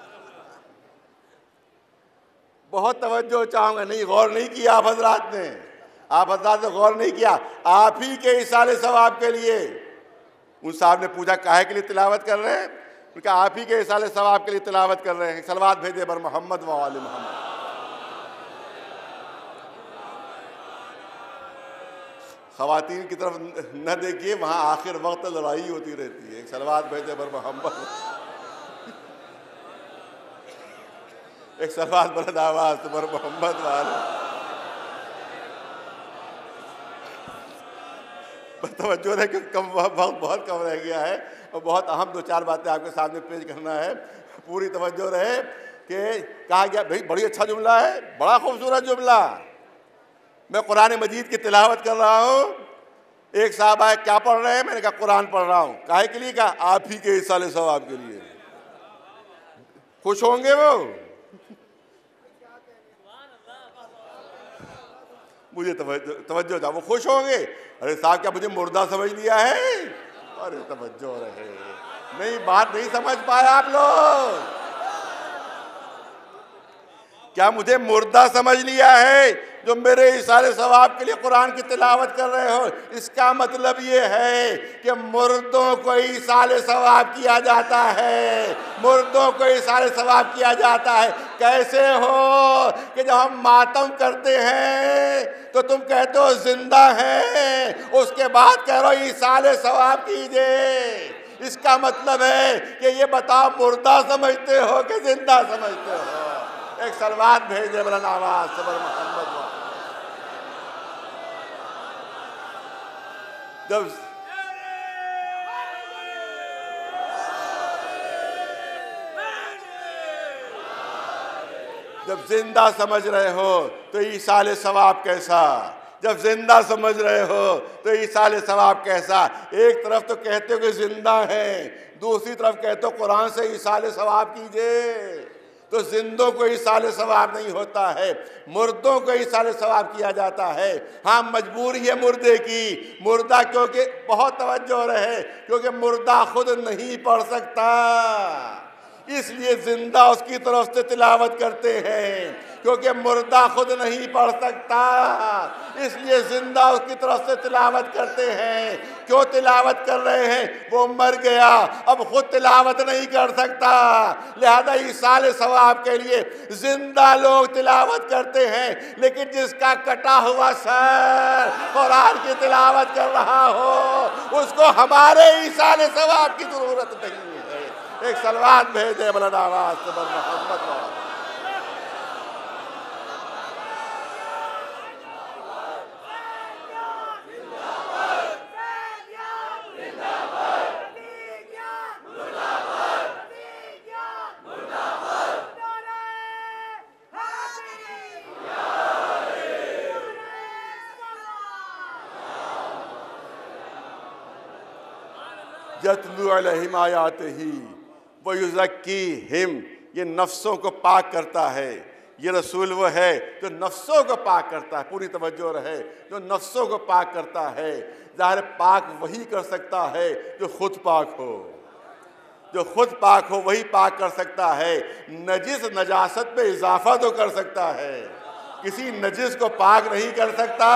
बहुत तवज्जो चाहूँगा, नहीं गौर नहीं किया आप हजरात ने, आप हजरात ने गौर नहीं किया, आप ही के ईसाल सवाब के लिए। उन साहब ने पूछा काहे के लिए तिलावत कर रहे हैं? उनका आप ही के ईसाल सवाब के लिए तिलावत कर रहे हैं। सलवात भेजे बर मोहम्मद व आले मोहम्मद। ख़वातीन की तरफ न देखिए, वहाँ आखिर वक्त लड़ाई होती रहती है। सलवात भेजे बर मोहम्मद, एक सलवात बुलंद आवाज़ बर मोहम्मद वाले। तवज्जो है कि कम वक्त बहुत कम रह गया है और बहुत अहम 2-4 बातें आपके सामने पेश करना है। पूरी तवज्जो रहे कि कहा गया भाई बड़ी अच्छा जुमला है, बड़ा खूबसूरत जुमला। मैं कुरान मजीद की तिलावत कर रहा हूँ, एक साहब आए, क्या पढ़ रहे हैं? मैंने कहा कुरान पढ़ रहा हूँ। काहे के लिए? कहा आप ही के ईसाल सवाब के लिए। खुश होंगे वो? मुझे तवज्जो था, वो खुश होंगे। अरे साहब क्या मुझे मुर्दा समझ लिया है? अरे तवज्जो रहे, नहीं बात नहीं समझ पाए आप लोग। क्या मुझे मुर्दा समझ लिया है जो मेरे ईसाल सवाब के लिए कुरान की तिलावत कर रहे हो? इसका मतलब ये है कि मुर्दों को ईसाल सवाब किया जाता है, मुर्दों को ईसाल सवाब किया जाता है। कैसे हो कि जब हम मातम करते हैं तो तुम कहते हो जिंदा है, उसके बाद कह रहे हो ईसाल सवाब कीजिए। इसका मतलब है कि ये बताओ मुर्दा समझते हो कि जिंदा समझते हो? एक सलवात भेजे बुलंद आवाज़ से बर मोहम्मद। जब जिंदा समझ रहे हो तो ईसाल सवाब कैसा? जब जिंदा समझ रहे हो तो ईसाल सवाब कैसा? एक तरफ तो कहते हो कि जिंदा है, दूसरी तरफ कहते हो कुरान से ईसाल सवाब कीजिए। तो जिंदों को ईसाल सवाब नहीं होता है, मुर्दों को ईसाल सवाब किया जाता है। हाँ मजबूरी है मुर्दे की, मुर्दा क्योंकि बहुत तवज्जो रहे, क्योंकि मुर्दा खुद नहीं पढ़ सकता, इसलिए जिंदा उसकी तरफ से तिलावत करते हैं। क्योंकि मुर्दा खुद नहीं पढ़ सकता, इसलिए जिंदा उसकी तरफ से तिलावत करते हैं। क्यों तिलावत कर रहे हैं? वो मर गया, अब खुद तिलावत नहीं कर सकता, लिहाजा ईसाल सवाब के लिए जिंदा लोग तिलावत करते हैं। लेकिन जिसका कटा हुआ सर कुरान की तिलावत कर रहा हो, उसको हमारे ईसाल सवाब की जरूरत नहीं है। एक सलवात भेजे बुलंद आवाज़ से बर मोहम्मद। यतलू अलैहिम आयातिही व युज़क्कीहिम, ये नफ्सों को पाक करता है। ये रसूल वो है जो नफ्सों को पाक करता है। पूरी तवज्जो रहे, जो नफ्सों को पाक करता है। ज़ाहिर पाक वही कर सकता है जो खुद पाक हो, जो खुद पाक हो वही पाक कर सकता है। नजिस नजासत में इजाफा तो कर सकता है, किसी नजिस को पाक नहीं कर सकता।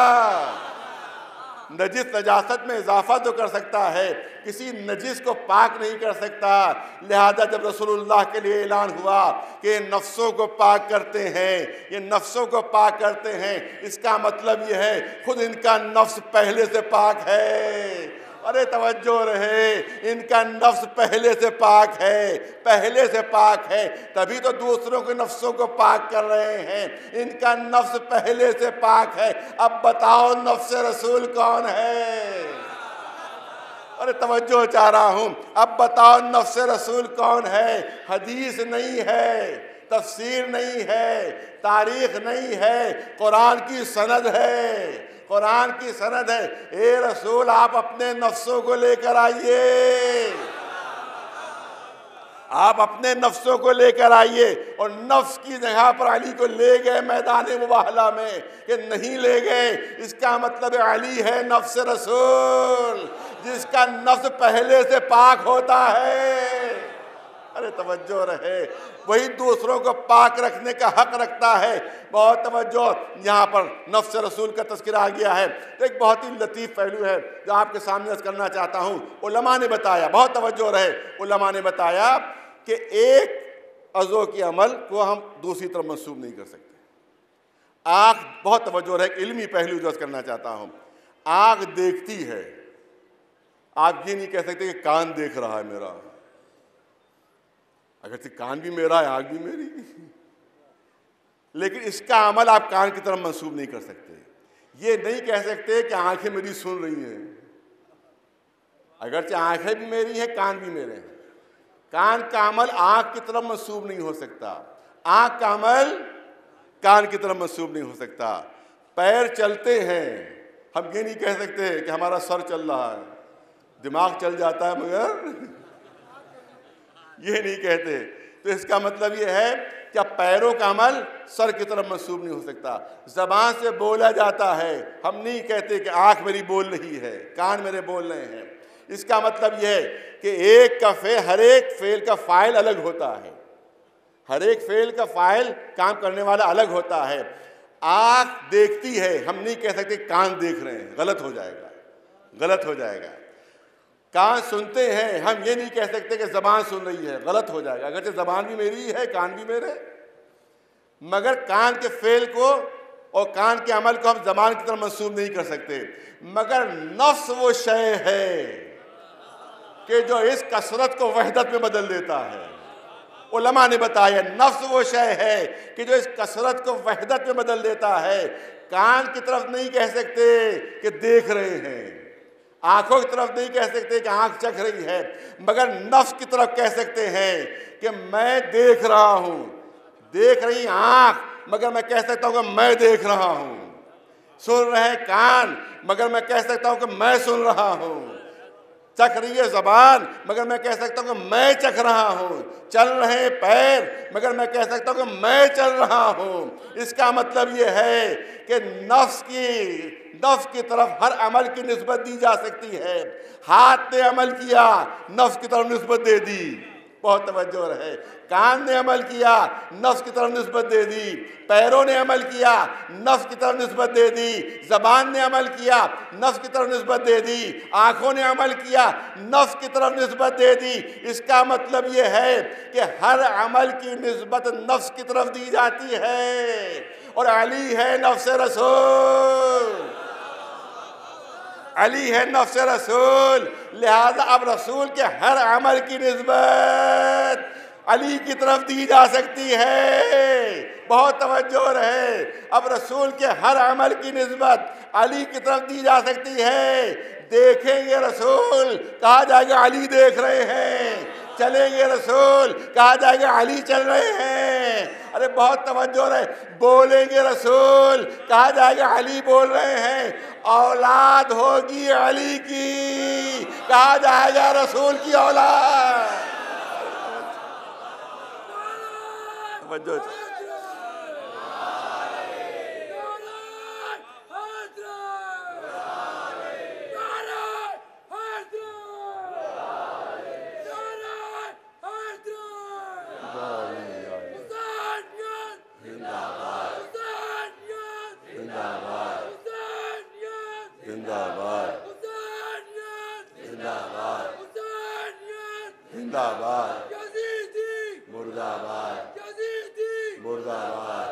नजिस नजासत में इजाफा तो कर सकता है, किसी नजिस को पाक नहीं कर सकता। लिहाजा जब रसूलुल्लाह के लिए ऐलान हुआ कि नफ्सों को पाक करते हैं, ये नफ्सों को पाक करते हैं, इसका मतलब ये है खुद इनका नफ्स पहले से पाक है। अरे तवज्जो रहे, इनका नफ्स पहले से पाक है, पहले से पाक है, तभी तो दूसरों के नफ्सों को पाक कर रहे हैं। इनका नफ्स पहले से पाक है। अब बताओ नफ्स रसूल कौन है? अरे तवज्जो चाह रहा हूं, अब बताओ नफ्स रसूल कौन है? हदीस नहीं है, तफसीर नहीं है, तारीख नहीं है, कुरान की सनद है, कुरान की सनद है। ए रसूल आप अपने नफ्सों को लेकर आइए, आप अपने नफ्सों को लेकर आइए। और नफ्स की जगह पर अली को ले गए मैदान मुबाहला में कि नहीं ले गए, इसका मतलब अली है नफ्स रसूल, जिसका नफ्स पहले से पाक होता है। अरे तवज्जो रहे, वही दूसरों को पाक रखने का हक रखता है। बहुत तवज्जो, यहाँ पर नफ्स रसूल का तज़किरा आ गया है। तो एक बहुत ही लतीफ़ पहलू है जो आपके सामने अर्ज़ करना चाहता हूँ। उलमा ने बताया, बहुत तवज्जो रहे, उलमा ने बताया कि एक अज़ो के अमल को हम दूसरी तरफ मंसूब नहीं कर सकते। आँख, बहुत तवज्जो रहे, एक इल्मी पहलू जो अर्ज़ करना चाहता हूँ। आँख देखती है, आप ये नहीं कह सकते कि कान देख रहा है मेरा, अगर से कान भी मेरा है, आँख भी मेरी, लेकिन इसका अमल आप कान की तरफ मंसूब नहीं कर सकते। ये नहीं कह सकते कि आंखें मेरी सुन रही हैं, अगरचे आंखें भी मेरी हैं, कान भी मेरे हैं। कान का अमल आँख की तरफ मंसूब नहीं हो सकता, आँख का अमल कान की तरफ मंसूब नहीं हो सकता। पैर चलते हैं, हम ये नहीं कह सकते कि हमारा सर चल रहा है, दिमाग चल जाता है मगर ये नहीं कहते। तो इसका मतलब ये है कि पैरों का अमल सर की तरफ मंसूब नहीं हो सकता। ज़बान से बोला जाता है, हम नहीं कहते कि आँख मेरी बोल रही है, कान मेरे बोल रहे हैं। इसका मतलब यह है कि एक का फेल, हर एक फेल का फ़ाइल अलग होता है, हर एक फेल का फ़ाइल काम करने वाला अलग होता है। आँख देखती है, हम नहीं कह सकते कान देख रहे हैं, गलत हो जाएगा, गलत हो जाएगा। कान सुनते हैं, हम ये नहीं कह सकते कि ज़बान सुन रही है, गलत हो जाएगा, अगरचे ज़बान भी मेरी है, कान भी मेरे, मगर कान के फेल को और कान के अमल को हम ज़बान की तरफ मंसूब नहीं कर सकते। मगर नफ्स वो शय है कि जो इस कसरत को वहदत में बदल देता है। उलमा ने बताया नफ्स वो शय है कि जो इस कसरत को वहदत में बदल देता है। कान की तरफ नहीं कह सकते कि देख रहे हैं, आंखों की तरफ नहीं कह सकते कि आंख चख रही है, मगर नफ्स की तरफ कह सकते हैं कि मैं देख रहा हूं। देख रही आंख, मगर मैं कह सकता हूं कि मैं देख रहा हूं। सुन रहे कान, मगर मैं कह सकता हूं कि मैं सुन रहा हूं। चख रही है ज़बान, मगर मैं कह सकता हूं कि मैं चख रहा हूं। चल रहे पैर, मगर मैं कह सकता हूं कि मैं चल रहा हूं। इसका मतलब ये है कि नफ्स की तरफ हर अमल की निस्बत दी जा सकती है। हाथ ने अमल किया, नफ्स की तरफ निस्बत दे दी, बहुत तवज्जो रहे। कान ने अमल किया, नफ्स की तरफ निस्बत दे दी। पैरों ने अमल किया, नफ्स की तरफ निस्बत दे दी। ज़बान ने अमल किया, नफ्स की तरफ निस्बत दे दी। आँखों ने अमल किया, नफ्स की तरफ निस्बत दे दी। इसका मतलब ये है कि हर अमल की निस्बत नफ्स की तरफ दी जाती है। और अली है नफ्स रसूल, अली है नफ्स रसूल, लिहाजा अब रसूल के हर अमल की निस्बत अली की तरफ दी जा सकती है। बहुत तवज्जो रहे, अब रसूल के हर अमल की निस्बत अली की तरफ दी जा सकती है। देखेंगे रसूल, कहा जाएगा अली देख रहे हैं। चलेंगे रसूल, कहा जाएगा अली चल रहे हैं। अरे बहुत तवज्जो रहे, बोलेंगे रसूल, कहा जाएगा अली बोल रहे हैं। औलाद होगी अली की, कहा जाएगा रसूल की औलाद। तवज्जो जिंदाबाद, मुर्दाबाद, मुर्दाबाद,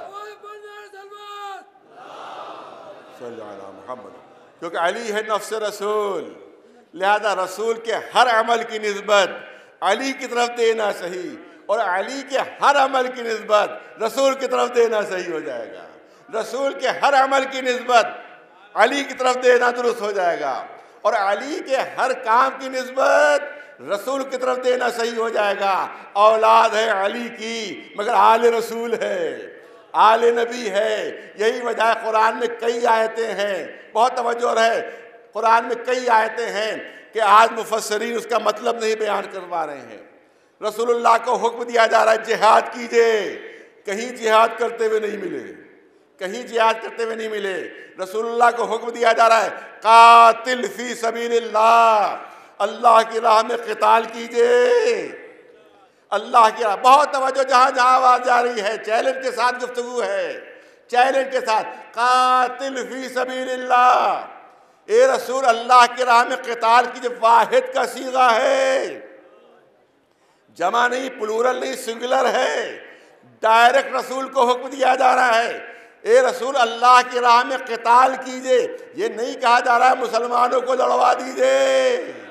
सल्लल्लाहु मुहम्मद। क्योंकि अली है नफ्स रसूल, लिहाजा रसूल के हर अमल की निस्बत अली की तरफ देना सही, और अली के हर अमल की निस्बत रसूल की तरफ देना सही हो जाएगा। रसूल के हर अमल की निस्बत अली की तरफ देना दुरुस्त हो जाएगा, और अली के हर काम की निस्बत रसूल की तरफ देना सही हो जाएगा। औलाद है अली की मगर आले रसूल है, आले नबी है। यही वजह कुरान में कई आयतें हैं, बहुत तवज्जो है, कुरान में कई आयतें हैं कि आज मुफस्सरीन उसका मतलब नहीं बयान कर पा रहे हैं। रसूलुल्लाह को हुक्म दिया जा रहा है जिहाद कीजिए, कहीं जिहाद करते हुए नहीं मिले, कहीं जिहाद करते हुए नहीं मिले। रसूलुल्लाह को हुक्म दिया जा रहा है कातिल फी सबीलिल्लाह, अल्लाह की राह में क़िताल कीजिए, अल्लाह की राह। बहुत तवज्जो, जहां जहां आवाज जा रही है चैलेंज के साथ गुफ्तगू है, चैलेंज के साथ। कातिल फी सबीलिल्लाह, ए रसूल अल्लाह की राह में क़िताल कीजिए। वाहिद का सीगा है, जमा नहीं, प्लूरल नहीं, सिंगुलर है। डायरेक्ट रसूल को हुक्म दिया जा रहा है ए रसूल अल्लाह की राह में क़िताल कीजिए। ये नहीं कहा जा रहा है मुसलमानों को लड़वा दीजिए,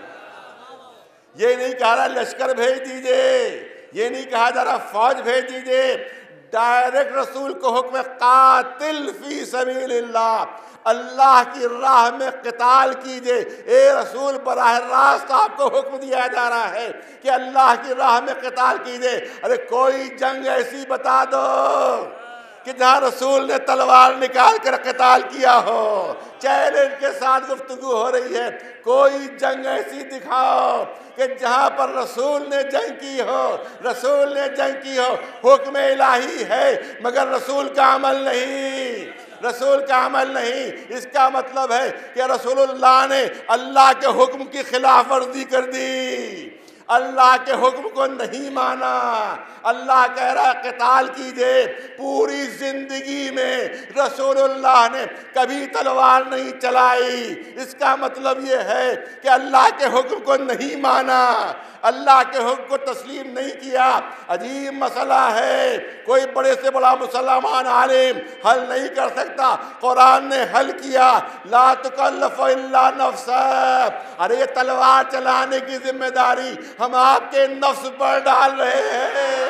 ये नहीं कहा रहा लश्कर भेज दीजिए, ये नहीं कहा जा रहा फौज भेज दीजिए। डायरेक्ट रसूल को हुक्म कातिल फी सबीलिल्लाह, अल्लाह की राह में क़िताल कीजिए। ए रसूल बराह रास्त आपको हुक्म दिया जा रहा है कि अल्लाह की राह में क़िताल कीजिए। अरे कोई जंग ऐसी बता दो कि जहाँ रसूल ने तलवार निकाल कर क़िताल किया हो। चैलेंज के साथ गुफ्तगू हो रही है, कोई जंग ऐसी दिखाओ कि जहाँ पर रसूल ने जंग की हो, रसूल ने जंग की हो। हुक्म इलाही है मगर रसूल का अमल नहीं, रसूल का अमल नहीं। इसका मतलब है कि रसूलुल्लाह ने अल्लाह के हुक्म की खिलाफ वर्जी कर दी, अल्लाह के हुक्म को नहीं माना। अल्लाह कह रहा है क़िताल कीजिए। पूरी जिंदगी में रसूलुल्लाह ने कभी तलवार नहीं चलाई। इसका मतलब ये है कि अल्लाह के हुक्म को नहीं माना, अल्लाह के हुक्म को तस्लीम नहीं किया। अजीब मसला है, कोई बड़े से बड़ा मुसलमान आलिम हल नहीं कर सकता। कुरान ने हल किया, ला तुकल्लफ़ु इल्ला नफ्सा। अरे तलवार चलाने की जिम्मेदारी हम आपके नफ्स पर डाल रहे हैं,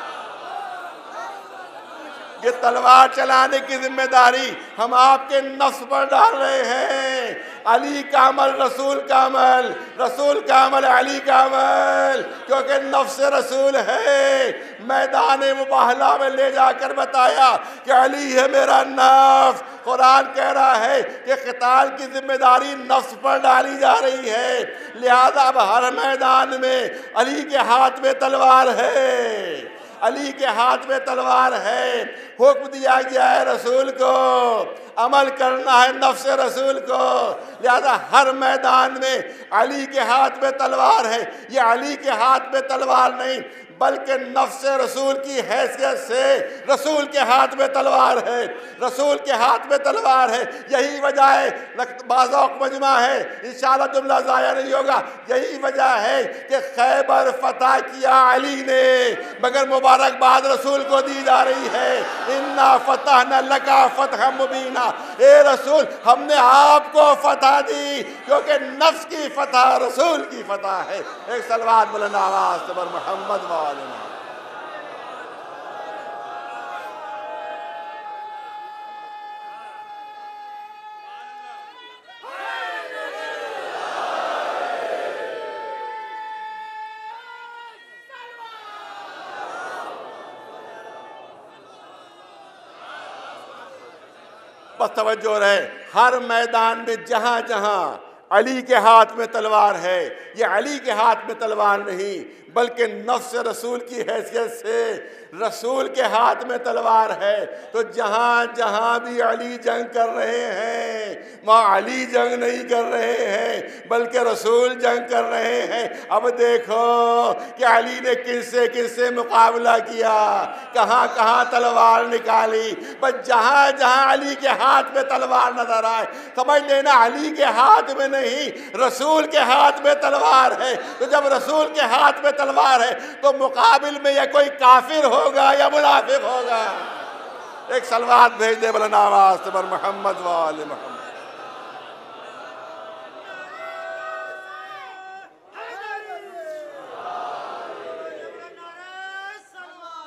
ये तलवार चलाने की जिम्मेदारी हम आपके नफ्स पर डाल रहे हैं। अली का अमल रसूल का अमल, रसूल का अमल अली का अमल, क्योंकि नफ्स रसूल है। मैदान मुबाहला में ले जाकर बताया कि अली है मेरा नफ्स। कुरान कह रहा है कि क़िताल की जिम्मेदारी नफ्स पर डाली जा रही है, लिहाजा अब हर मैदान में अली के हाथ में तलवार है, अली के हाथ में तलवार है। हुक्म दिया गया है रसूल को, अमल करना है नफ्स रसूल को, लिहाजा हर मैदान में अली के हाथ में तलवार है। ये अली के हाथ में तलवार नहीं बल्कि नफ्स रसूल की हैसियत से रसूल के हाथ में तलवार है, रसूल के हाथ में तलवार है। यही वजह है, बाज़ौक़ मजमा है, इंशाअल्लाह जुमला ज़ाया नहीं होगा। यही वजह है कि खैबर फतह किया अली ने मगर मुबारकबाद रसूल को दी जा रही है। इन्ना फतहना लका फतहम मुबीना, ए रसूल हमने आपको फतह दी क्योंकि नफ्स की फतह रसूल की फतह है। एक सलवात बुलंद आवाज़ से बर मोहम्मद वाले बस तवज्जो रहे। हर मैदान में जहां जहां अली के हाथ में तलवार है, ये अली के हाथ में तलवार नहीं बल्कि नफ्स रसूल की हैसियत से रसूल के हाथ में तलवार है। तो जहां जहां भी अली जंग कर रहे हैं वहाँ अली जंग नहीं कर रहे हैं बल्कि रसूल जंग कर रहे हैं। अब देखो कि अली ने किससे किससे मुकाबला किया, कहाँ कहाँ तलवार निकाली। बस जहाँ जहाँ अली के हाथ में तलवार नजर आए समझ लेना अली के हाथ में नहीं रसूल के हाथ में तलवार है। तो जब रसूल के हाथ में तलवार है तो मुकाबिल में या कोई काफिर होगा या मुनाफिक होगा। एक सलवात भेज दे बुलंद आवाज़ से बर मोहम्मद वाले मोहम्मद।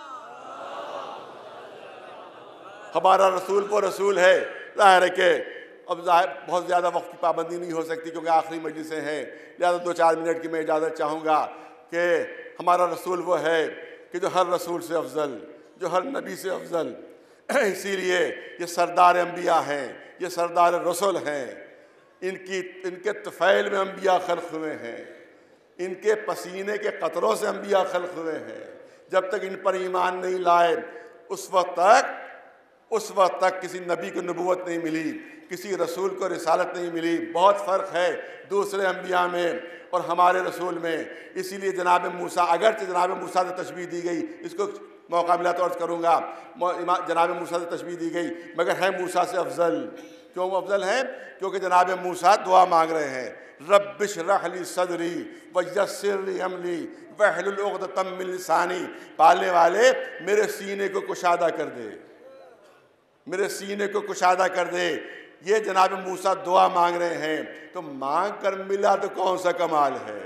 हमारा रसूल वो रसूल है, ज़ाहिर है कि अब बहुत ज़्यादा वक्त की पाबंदी नहीं हो सकती क्योंकि आखिरी मजलिसें हैं, लिहाजा 2-4 मिनट की मैं इजाज़त चाहूँगा कि हमारा रसूल वो है कि जो हर रसूल से अफजल, जो हर नबी से अफजल, इसीलिए ये सरदार अंबिया हैं, ये सरदार रसूल हैं। इनके तुफ़ैल में अंबिया खल्क़ हुए हैं, इनके पसीने के कतरों से अंबिया खल्क़ हुए हैं। जब तक इन पर ईमान नहीं लाए उस वक्त तक किसी नबी को नबूवत नहीं मिली, किसी रसूल को रिसालत नहीं मिली। बहुत फ़र्क है दूसरे अंबिया में और हमारे रसूल में। इसीलिए जनाब मूसा, अगरचे जनाब मूसा से तशबीह दी गई, इसको मौका मिला तो अर्ज़ करूँगा, जनाब मूसा से तशबीह दी गई, मगर है मूसा से अफजल। क्यों अफजल हैं? क्योंकि जनाब मूसा दुआ मांग रहे हैं, रब्बिश रहली सदरी वयस्सिर अमली वहलुल उक़दतम मिन लिसानी। पालने वाले मेरे सीने को कुशादा कर दे, मेरे सीने को कुशादा कर दे। ये जनाब मूसा दुआ मांग रहे हैं, तो मांग कर मिला तो कौन सा कमाल है,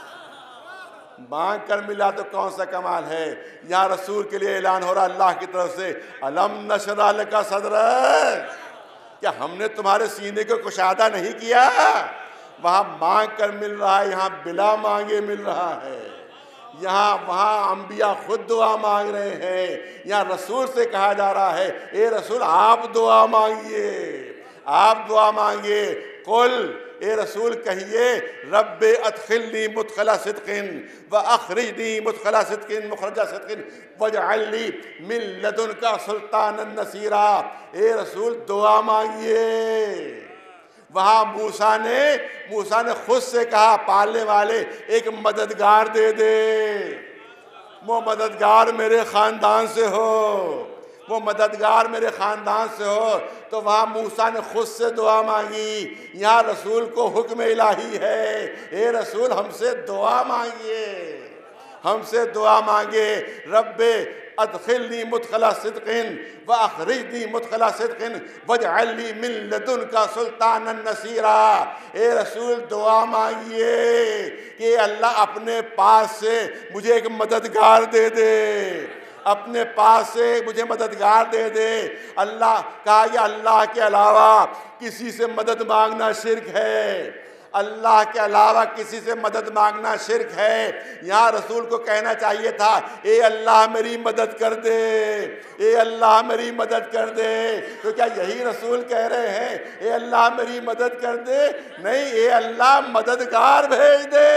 मांग कर मिला तो कौन सा कमाल है। यहाँ रसूल के लिए ऐलान हो रहा अल्लाह की तरफ से, अलम नशरह लका सदरक, क्या हमने तुम्हारे सीने को कुशादा नहीं किया। वहाँ मांग कर मिल रहा है, यहाँ बिला मांगे मिल रहा है। वहाँ अंबिया खुद दुआ मांग रहे हैं, यहाँ रसूल से कहा जा रहा है ए रसूल आप दुआ मांगिए, आप दुआ मांगिए। कुल ए रसूल कहिए, रब्बे अदखिलनी मुदखला सिद्किन व अखरिजनी मुदखला सिद्किन मुखरजा सिद्किन वजअलनी मिन लदुनका सुल्तानन नसीरा। ए रसूल दुआ मांगिए। वहाँ मूसा ने खुद से कहा, पालने वाले एक मददगार दे दे, वो मददगार मेरे ख़ानदान से हो, वो मददगार मेरे ख़ानदान से हो। तो वहाँ मूसा ने खुद से दुआ मांगी। यहाँ रसूल को हुक्म इलाही है, ए रसूल हमसे दुआ मांगिए, हमसे दुआ मांगे। रब्बे अदखिलनी मुदखला सिद्किन व अखरिजनी मुदखला सिद्किन वजअलनी मिन लदुनका सुल्तानन नसीरा। ए रसूल दुआ मांगिए कि अल्लाह अपने पास से मुझे एक मददगार दे दे, अपने पास से मुझे मददगार दे दे। अल्लाह कहा कि अल्लाह के अलावा किसी से मदद मांगना शिर्क है, अल्लाह के अलावा किसी से मदद मांगना शिर्क है। यहाँ रसूल को कहना चाहिए था ए अल्लाह मेरी मदद कर दे, ए अल्लाह मेरी मदद कर दे। तो क्या यही रसूल कह रहे हैं ए अल्लाह मेरी मदद कर दे? नहीं, ए अल्लाह मददगार भेज दे,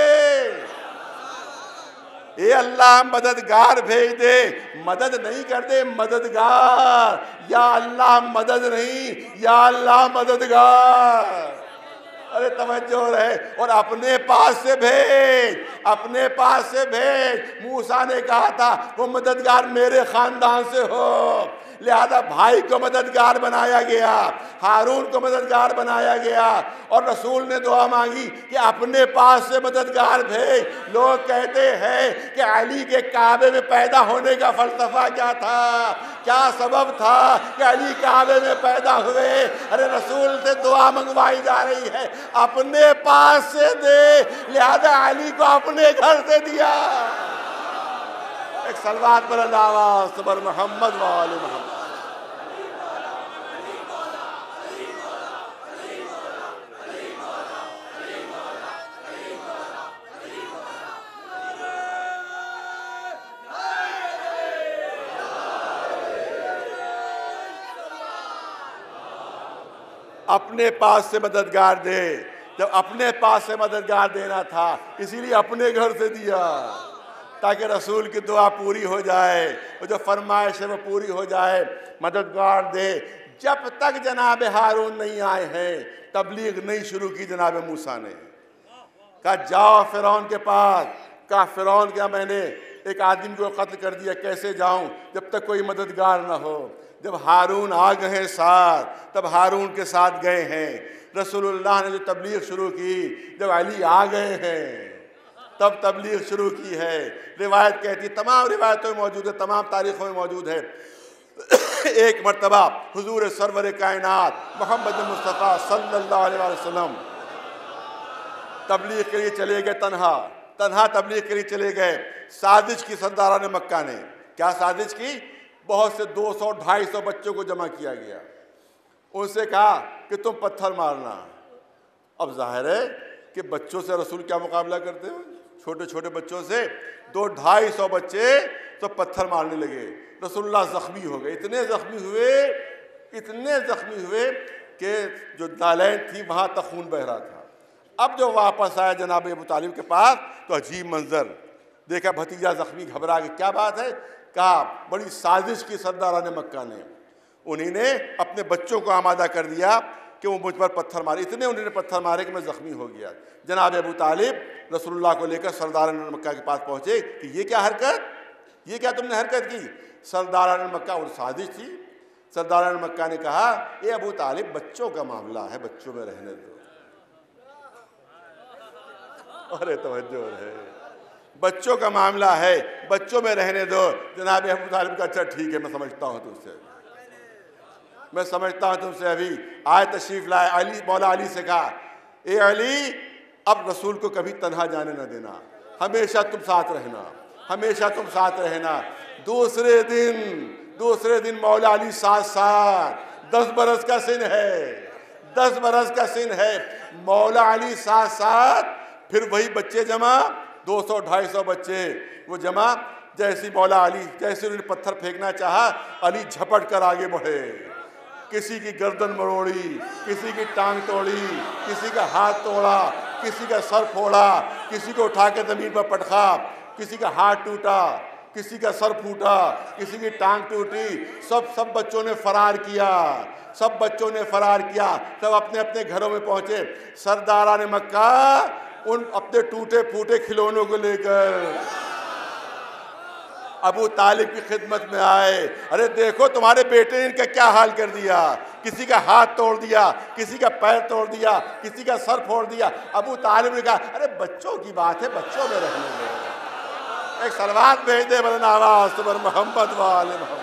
ए अल्लाह मददगार भेज दे। मदद नहीं कर दे, मददगार। या अल्लाह मदद नहीं, या अल्लाह मददगार। अरे तवज्जो रहे। और अपने पास से भेज, अपने पास से भेज। मूसा ने कहा था वो मददगार मेरे ख़ानदान से हो, लिहाजा भाई को मददगार बनाया गया, हारून को मददगार बनाया गया। और रसूल ने दुआ मांगी कि अपने पास से मददगार भेज। लोग कहते हैं कि अली के काबे में पैदा होने का फ़लसफ़ा क्या था, क्या सबब था कि अली काबे में पैदा हुए। अरे रसूल से दुआ मंगवाई जा रही है, अपने पास से दे, लिहाजा अली को अपने घर से दिया। एक सलवात पर अल्लाह सबर मोहम्मद वाले मोहम्मद। अपने पास से मददगार दे। जब अपने पास से मददगार देना था इसीलिए अपने घर से दिया, ताकि रसूल की दुआ पूरी हो जाए, वो जो फरमाइश है वो पूरी हो जाए। मददगार दे। जब तक जनाब हारून नहीं आए हैं तबलीग नहीं शुरू की जनाब मूसा ने। कहा जाओ फ़िरौन के पास। कहा फ़िरौन क्या मैंने एक आदमी को कत्ल कर दिया, कैसे जाऊं जब तक कोई मददगार ना हो। जब हारून आ गए साथ, तब हारून के साथ गए हैं। रसूलुल्लाह ने जो तबलीग शुरू की, जब अली आ गए हैं तब तबलीग शुरू की है। रिवायत कहती, तमाम रिवायतों में मौजूद है, तमाम तारीख़ों में मौजूद है। एक मरतबा हुजूर सरवर कायनात मोहम्मद मुस्तफ़ा सल्लल्लाहु अलैहि वसल्लम तबलीग के लिए चले गए, तन्हा तबलीग के लिए चले गए। साजिश की सरदारान मक्का ने क्या साजिश की? बहुत से 200-250 बच्चों को जमा किया गया उनसे कहा कि तुम पत्थर मारना। अब जाहिर है कि बच्चों से रसूल क्या मुकाबला करते हो, छोटे छोटे बच्चों से। 200-250 बच्चे तो पत्थर मारने लगे। रसूलुल्लाह जख्मी हो गए, इतने जख्मी हुए कि जो नालैन थी वहाँ तक खून बह रहा था। अब जो वापस आया जनाब अबू तालिब के पास तो अजीब मंजर देखा, भतीजा जख्मी, घबरा के क्या बात है, कहा बड़ी साजिश की सरदारान मक्का ने। उन्हीं ने अपने बच्चों को आमादा कर दिया कि वो मुझ पर पत्थर मारे। इतने उन्होंने पत्थर मारे कि मैं ज़ख्मी हो गया। जनाब अबू तालिब रसूलुल्लाह को लेकर सरदारान मक्का के पास पहुँचे कि ये क्या हरकत, ये क्या तुमने हरकत की। सरदारान मक्का और साजिश थी। सरदारान मक्का ने कहा, ये अबू तालिब बच्चों का मामला है, बच्चों में रहने दो। अरे तवज्जो है, बच्चों का मामला है, बच्चों में रहने दो। जनाब अबू तालिब का अच्छा ठीक है, मैं समझता हूँ तुमसे, मैं समझता हूँ तुमसे। अभी आए तशरीफ लाए, अली, मौला अली से कहा, ए अली अब रसूल को कभी तन्हा जाने न देना, हमेशा तुम साथ रहना, हमेशा तुम साथ रहना। दूसरे दिन मौला अली साथ 10 बरस का सिन है, 10 बरस का सिन है। मौला अली साथ फिर वही बच्चे जमा, 200-250 बच्चे वो जमा। जैसी मौला अली, जैसे उन्होंने पत्थर फेंकना चाहा, अली झपट कर आगे बढ़े। किसी की गर्दन मरोड़ी, किसी की टांग तोड़ी, किसी का हाथ तोड़ा, किसी का सर फोड़ा, किसी को उठा के जमीन पर पटका, किसी का हाथ टूटा, किसी का सर फूटा, किसी की टांग टूटी। सब बच्चों ने फरार किया, सब बच्चों ने फरार किया। सब अपने अपने घरों में पहुंचे। सरदारान मक्का उन अपने टूटे फूटे खिलौनों को लेकर अबू तालिब की खिदमत में आए। अरे देखो तुम्हारे बेटे ने इनका क्या हाल कर दिया, किसी का हाथ तोड़ दिया, किसी का पैर तोड़ दिया, किसी का सर फोड़ दिया। अबू तालिब ने कहा, अरे बच्चों की बात है, बच्चों में रहने दो। एक सलवात भेज दे आवाज पर मोहम्मद वाले मोहम्मद।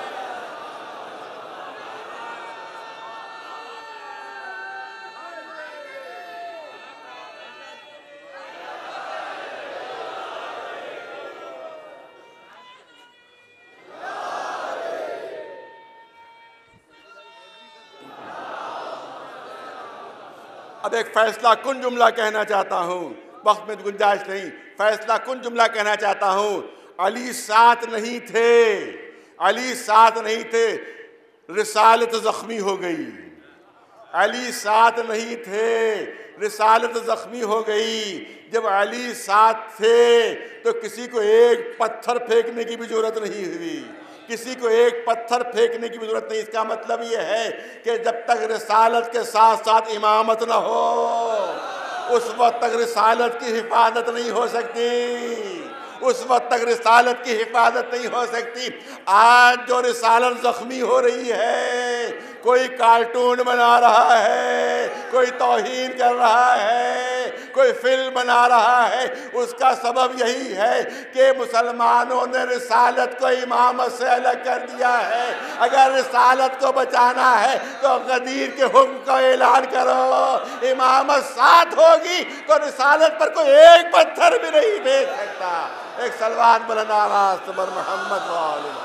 अब एक फैसला कुन जुमला कहना चाहता हूँ, वक्त में गुंजाइश नहीं, फैसला कुन जुमला कहना चाहता हूँ। अली साथ नहीं थे, अली साथ नहीं थे, रिसालत जख्मी हो गई। अली साथ नहीं थे, रिसालत जख्मी हो गई। जब अली साथ थे तो किसी को एक पत्थर फेंकने की भी जरूरत नहीं हुई, किसी को एक पत्थर फेंकने की भी जरूरत नहीं। इसका मतलब यह है कि जब तक रिसालत के साथ साथ इमामत न हो, उस वक्त तक रिसालत की हिफाजत नहीं हो सकती, उस वक्त तक रिसालत की हिफाजत नहीं हो सकती। आज जो रिसालत जख्मी हो रही है, कोई कार्टून बना रहा है, कोई तौहीन कर रहा है, कोई फिल्म बना रहा है, उसका सबब यही है कि मुसलमानों ने रिसालत को इमामत से अलग कर दिया है। अगर रिसालत को बचाना है तो गदीर के हुक्म का ऐलान करो, इमामत साथ होगी तो रिसालत पर कोई एक पत्थर भी नहीं फेंक सकता। एक सलवात बुलंद आवाज़ से बर मोहम्मद वाले।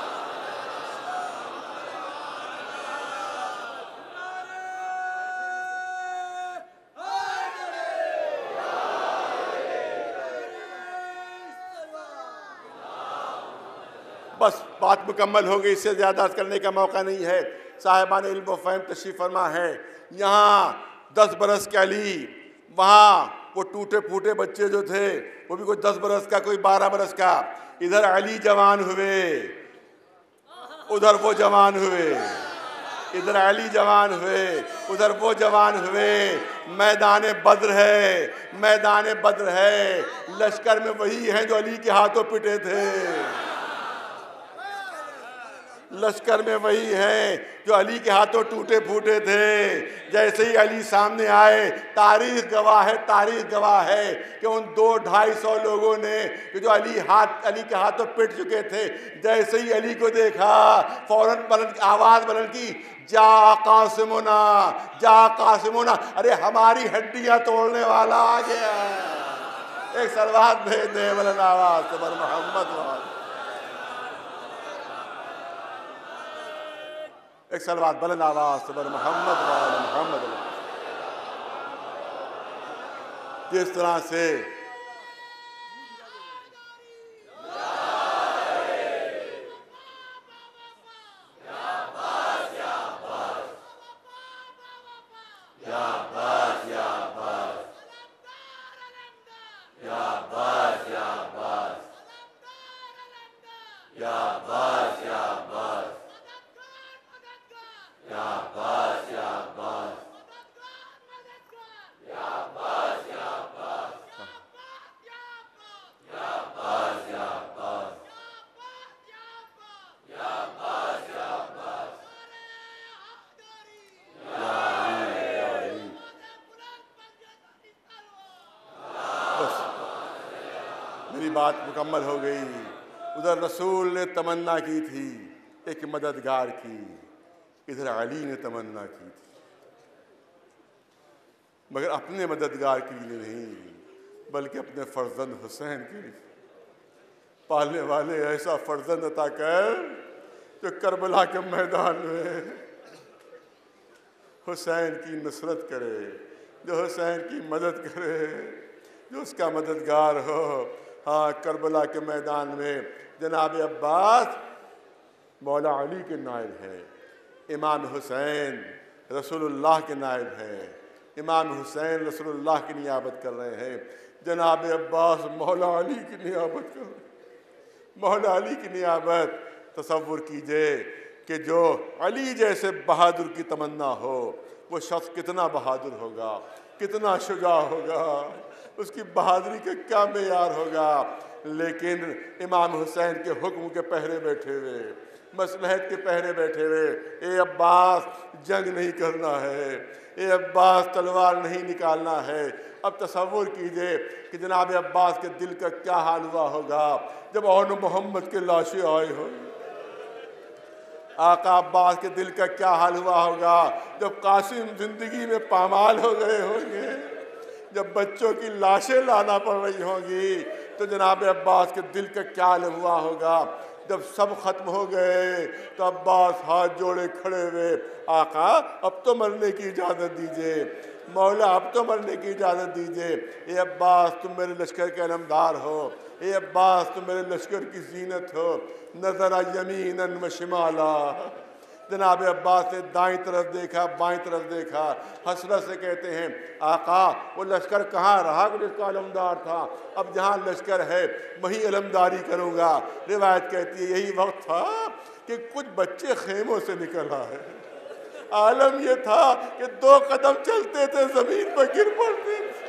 बस बात मुकम्मल हो गई, इससे ज़्यादा करने का मौका नहीं है। साहिबान इल्म व फ़हम तशरीफ़ फरमा है। यहाँ 10 बरस के अली, वहाँ वो टूटे फूटे बच्चे जो थे वो भी कोई 10 बरस का, कोई 12 बरस का। इधर अली जवान हुए, उधर वो जवान हुए, इधर अली जवान हुए, उधर वो जवान हुए। मैदान बद्र है, मैदान बद्र है। लश्कर में वही हैं जो अली के हाथों पिटे थे, लश्कर में वही हैं जो अली के हाथों टूटे फूटे थे। जैसे ही अली सामने आए, तारीख गवाह है, तारीख गवाह है कि उन 200-250 लोगों ने जो अली के हाथों पिट चुके थे, जैसे ही अली को देखा फौरन आवाज़ बुलंद की, जा कासिमुना, जा कासिमुना। अरे हमारी हड्डियाँ तोड़ने वाला आ गया। एक सलवात भेज दे बुलंद आवाज़ से बर मोहम्मद वाले। एक सलवात बुलंद आवाज से बोलो मोहम्मद वाले मोहम्मद। जिस तरह से बात मुकम्मल हो गई। उधर रसूल ने तमन्ना की थी एक मददगार की, इधर अली ने तमन्ना की थी, मगर अपने मददगार के लिए नहीं बल्कि अपने फर्जंद हुसैन के लिए। पालने वाले ऐसा फर्जंद अता कर जो करबला के मैदान में हुसैन की नुसरत करे, जो हुसैन की मदद करे, जो उसका मददगार हो। हाँ, करबला के मैदान में जनाब अब्बास मौला अली के नायब है, इमाम हुसैन रसूलुल्लाह के नायब है, इमाम हुसैन रसूलुल्लाह की नियाबत कर रहे हैं। जनाब अब्बास मौला अली की नियाबत कर रहे हैं। मौला अली की नियाबत तसव्वुर कीजिए कि जो अली जैसे बहादुर की तमन्ना हो वो शख्स कितना बहादुर होगा, कितना शुजा होगा, उसकी बहादुरी का क्या मेयार होगा। लेकिन इमाम हुसैन के हुक्म के पहरे बैठे हुए, मसलहत के पहरे बैठे हुए, ए अब्बास जंग नहीं करना है, ए अब्बास तलवार नहीं निकालना है। अब तसव्वुर कीजिए कि जनाब अब्बास के दिल का क्या हाल हुआ होगा जब औन मोहम्मद के लाशें आए हो। आका अब्बास के दिल का क्या हाल हुआ होगा जब कासिम जिंदगी में पामाल हो गए होंगे, जब बच्चों की लाशें लाना पड़ रही होंगी तो जनाब अब्बास के दिल का क्या हाल हुआ होगा। जब सब खत्म हो गए तो अब्बास हाथ जोड़े खड़े हुए, आका अब तो मरने की इजाज़त दीजिए, मौला अब तो मरने की इजाज़त दीजिए। ए अब्बास तुम मेरे लश्कर के अलमदार हो, ए अब्बास तुम मेरे लश्कर की जीनत हो। नज़रा यमीनन व शिमाला, जनाब अब्बास ने दाईं तरफ देखा, बाईं तरफ देखा, हसरत से कहते हैं आका वो लश्कर कहाँ रहा जिसका अलमदार था, अब जहाँ लश्कर है वहीं अलमदारी करूँगा। रिवायत कहती है यही वक्त था कि कुछ बच्चे खेमों से निकल आए। आलम ये था कि 2 कदम चलते थे ज़मीन पर गिर पड़ते थे,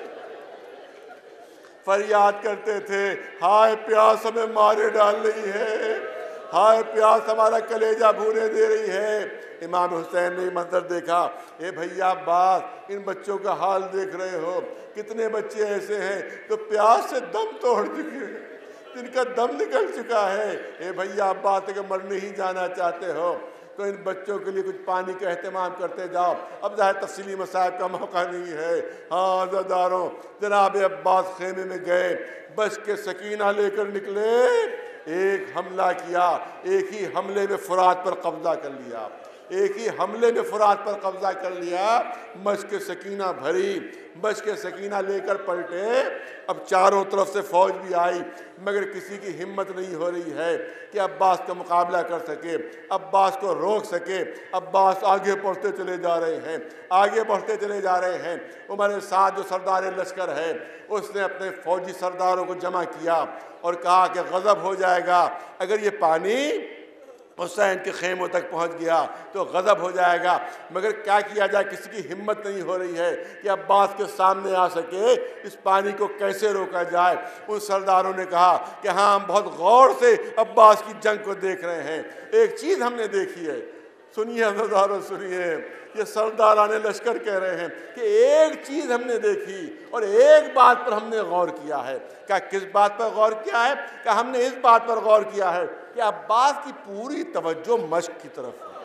फरियाद करते थे हाय प्यास हमें मारे डाल रही है, हाय प्यास हमारा कलेजा भूने दे रही है। इमाम हुसैन ने मंजर देखा, ए भैया अब्बास इन बच्चों का हाल देख रहे हो, कितने बच्चे ऐसे हैं तो प्यास से दम तोड़ चुके हैं, जिनका दम निकल चुका है। ए भैया अब्बास अगर मरने ही जाना चाहते हो तो इन बच्चों के लिए कुछ पानी का एहतमाम करते जाओ, अब ज़ाहिर तफसीली मसाइब का मौका नहीं है। हाँ अज़ादारों, जनाब अब्बास खेमे में गए, बस के सकीना लेकर निकले, एक हमला किया, एक ही हमले में फुरात पर कब्जा कर लिया, एक ही हमले में फुरात पर कब्जा कर लिया। मश्क सकीना भरी, मश्क सकीना लेकर पलटे। अब चारों तरफ से फौज भी आई मगर किसी की हिम्मत नहीं हो रही है कि अब्बास का मुकाबला कर सके, अब्बास को रोक सके। अब्बास आगे बढ़ते चले जा रहे हैं, आगे बढ़ते चले जा रहे हैं। उमर साद जो सरदार लश्कर है उसने अपने फौजी सरदारों को जमा किया और कहा कि गज़ब हो जाएगा अगर ये पानी हुसैन के खेमों तक पहुंच गया तो गज़ब हो जाएगा, मगर क्या किया जाए, किसी की हिम्मत नहीं हो रही है कि अब्बास के सामने आ सके, इस पानी को कैसे रोका जाए। उन सरदारों ने कहा कि हाँ हम बहुत गौर से अब्बास की जंग को देख रहे हैं, एक चीज़ हमने देखी है। सुनिए सरदारों सुनिए, ये सरदारान लश्कर कह रहे हैं कि एक चीज़ हमने देखी और एक बात पर हमने गौर किया है। क्या किस बात पर गौर किया है? क्या हमने इस बात पर गौर किया है कि अब्बास की पूरी तवज्जो मश्क की तरफ है,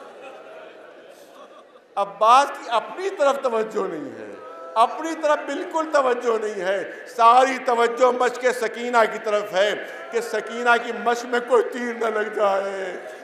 अब्बास की अपनी तरफ तवज्जो नहीं है, अपनी तरफ बिल्कुल तवज्जो नहीं है, सारी तवज्जो मश्क सकीना की तरफ है कि सकीना की मश्क में कोई तीर न लग जाए,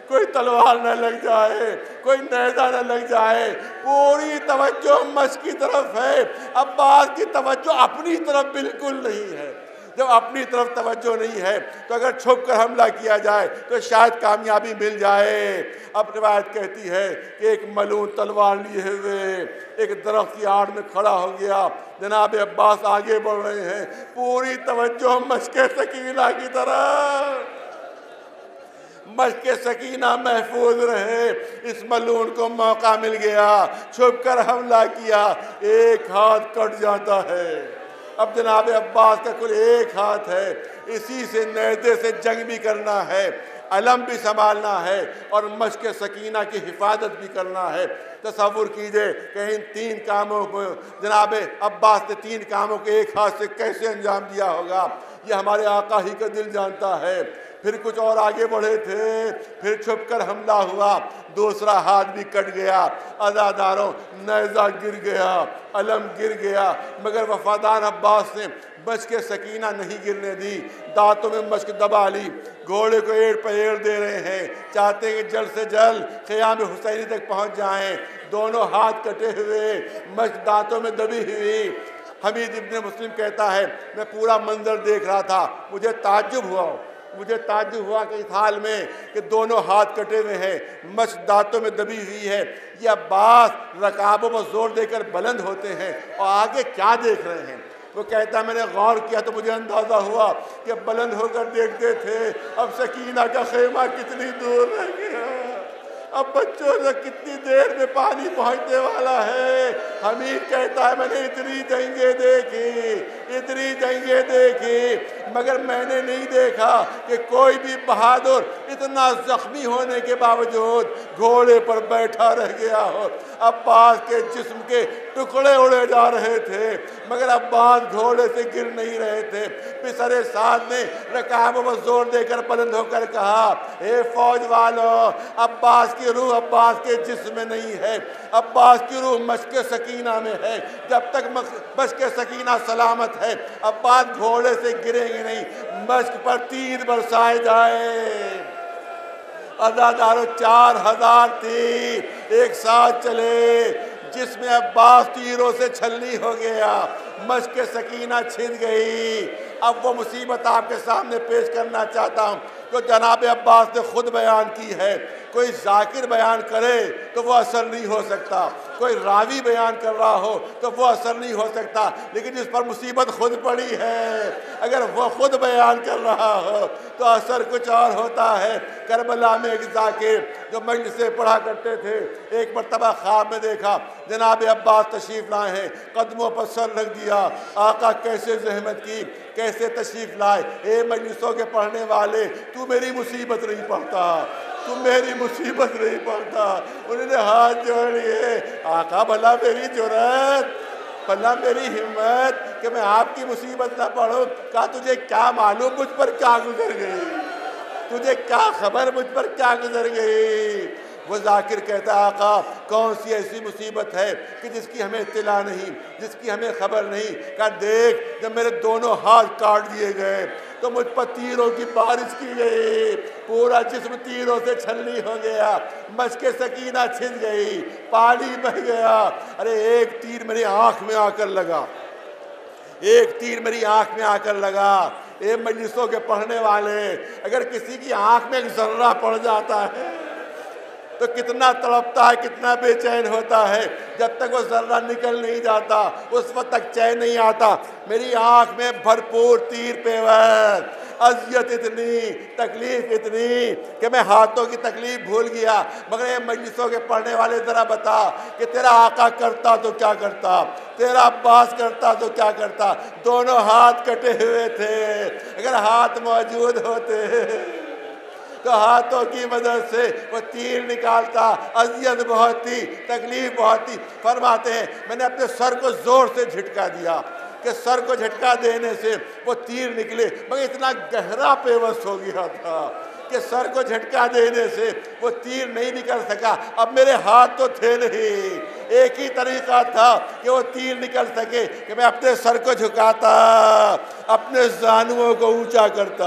कोई तलवार न लग जाए, कोई नेज़ा न लग जाए। पूरी तवज्जो मश्क की तरफ है। अब्बास की तवज्जो अपनी तरफ बिल्कुल नहीं है। जब अपनी तरफ तवज्जो नहीं है तो अगर छुप कर हमला किया जाए तो शायद कामयाबी मिल जाए। अब रिवायत कहती है कि एक मलून तलवार लिए हुए एक दरख्त की आड़ में खड़ा हो गया। जनाब अब्बास आगे बढ़ रहे हैं, पूरी तवज्जो मश्क सकीना की तरफ। मश्क सकीना महफूज रहे। इस मलून को मौका मिल गया, छुप कर हमला किया, एक हाथ कट जाता है। अब जनाब अब्बास का कुल एक हाथ है, इसी से नेज़े से जंग भी करना है, अलम भी संभालना है और मश्क सकीना की हिफाजत भी करना है। तसव्वुर कीजिए कि इन तीन कामों को जनाब अब्बास ने तीन कामों के एक हाथ से कैसे अंजाम दिया होगा, ये हमारे आका ही का दिल जानता है। फिर कुछ और आगे बढ़े थे, फिर छुपकर हमला हुआ, दूसरा हाथ भी कट गया। अज़ादारों, नेज़ा गिर गया, अलम गिर गया, मगर वफादार अब्बास ने मश्क सकीना नहीं गिरने दी। दांतों में मश्क दबा ली, घोड़े को एड़ पहेड़ दे रहे हैं, चाहते हैं कि जल्द से जल्द ख़याम हुसैनी तक पहुंच जाएं। दोनों हाथ कटे हुए, मश्क दांतों में दबी हुई। हमीद इब्न मुस्लिम कहता है, मैं पूरा मंजर देख रहा था, मुझे ताज्जुब हुआ कि इस हाल में कि दोनों हाथ कटे हुए हैं, मश्क दांतों में दबी हुई है, ये अब्बास रकाबों पर जोर देकर बुलंद होते हैं और आगे क्या देख रहे हैं। वो कहता है, मैंने गौर किया तो मुझे अंदाज़ा हुआ कि बुलंद होकर देखते थे, अब सकीना का खेमा कितनी दूर रह गया, अब बच्चों से कितनी देर में पानी पहुंचने वाला है। हमीद कहता है, मैंने इतनी जंगें देखी, मगर मैंने नहीं देखा कि कोई भी बहादुर इतना जख्मी होने के बावजूद घोड़े पर बैठा रह गया हो। अब्बास के जिस्म के टुकड़े उड़े जा रहे थे, मगर अब्बास घोड़े से गिर नहीं रहे थे। पिसरे साथ ने रकाबों पर जोर देकर बुलंद होकर कहा, हे फौज वालों, अब्बास की रूह अब्बास के जिस्म में नहीं है, अब्बास की रूह मश्क सकीना में है। जब तक मश्क सकीना सलामत है, अब्बास घोड़े से गिरेंगे नहीं, मश्क पर तीर बरसाए जाए। अज़ादारों, 4000 तीर एक साथ चले, जिसमें अब्बास तीरों से छलनी हो गया, मश्क सकीना छिन गई। अब वो मुसीबत आपके सामने पेश करना चाहता हूँ जो जनाब अब्बास ने खुद बयान की है। कोई जाकिर बयान करे तो वो असर नहीं हो सकता, कोई रावी बयान कर रहा हो तो वो असर नहीं हो सकता, लेकिन जिस पर मुसीबत खुद पड़ी है, अगर वो खुद बयान कर रहा हो तो असर कुछ और होता है। करबला में एक जाकिर जो मजलिस से पढ़ा करते थे, एक मरतबा ख्वाब में देखा जनाब अब्बास तशरीफ़ लाए हैं, कदमों पर सर रख दिया, आका कैसे जहमत की, कैसे तशरीफ़ लाए। ए मजलिसों के पढ़ने वाले, तू मेरी मुसीबत नहीं पढ़ता, तू मेरी मुसीबत नहीं पढ़ता। उन्होंने हाथ जोड़ लिए, आका भला मेरी जुर्रत, भला मेरी हिम्मत कि मैं आपकी मुसीबत ना पढ़ूं। कहा, तुझे क्या मालूम मुझ पर क्या गुजर गई, तुझे क्या खबर मुझ पर क्या गुजर गई। वो जाकिर कहता, आका कौन सी ऐसी मुसीबत है कि जिसकी हमें इत्तला नहीं, जिसकी हमें खबर नहीं। कहा, देख, जब मेरे दोनों हाथ काट दिए गए तो मुझ पर तीरों की बारिश की गई, पूरा जिस्म तीरों से छलनी हो गया, मश्क सकीना छिन गई, पानी बह गया। अरे एक तीर मेरी आँख में आकर लगा, एक तीर मेरी आँख में आकर लगा। ए मजलिसों के पढ़ने वाले, अगर किसी की आँख में एक जर्रा पड़ जाता है तो कितना तड़पता है, कितना बेचैन होता है। जब तक वो जर्रा निकल नहीं जाता उस वक्त तक चैन नहीं आता। मेरी आँख में भरपूर तीर पेवर, अजियत इतनी, तकलीफ इतनी कि मैं हाथों की तकलीफ भूल गया। मगर ये मजलिसों के पढ़ने वाले ज़रा बता कि तेरा आका करता तो क्या करता, तेरा अब्बास करता तो क्या करता। दोनों हाथ कटे हुए थे, अगर हाथ मौजूद होते तो हाथों की मदद से वो तीर निकालता। अजियत बहुत थी, तकलीफ बहुत थी। फरमाते हैं, मैंने अपने सर को जोर से झटका दिया कि सर को झटका देने से वो तीर निकले, मगर इतना गहरा पेवस्त हो गया था कि सर को झटका देने से वो तीर नहीं निकल सका। अब मेरे हाथ तो थे नहीं, एक ही तरीका था कि वो तीर निकल सके कि मैं अपने सर को झुकाता, अपने जानुओं को ऊंचा करता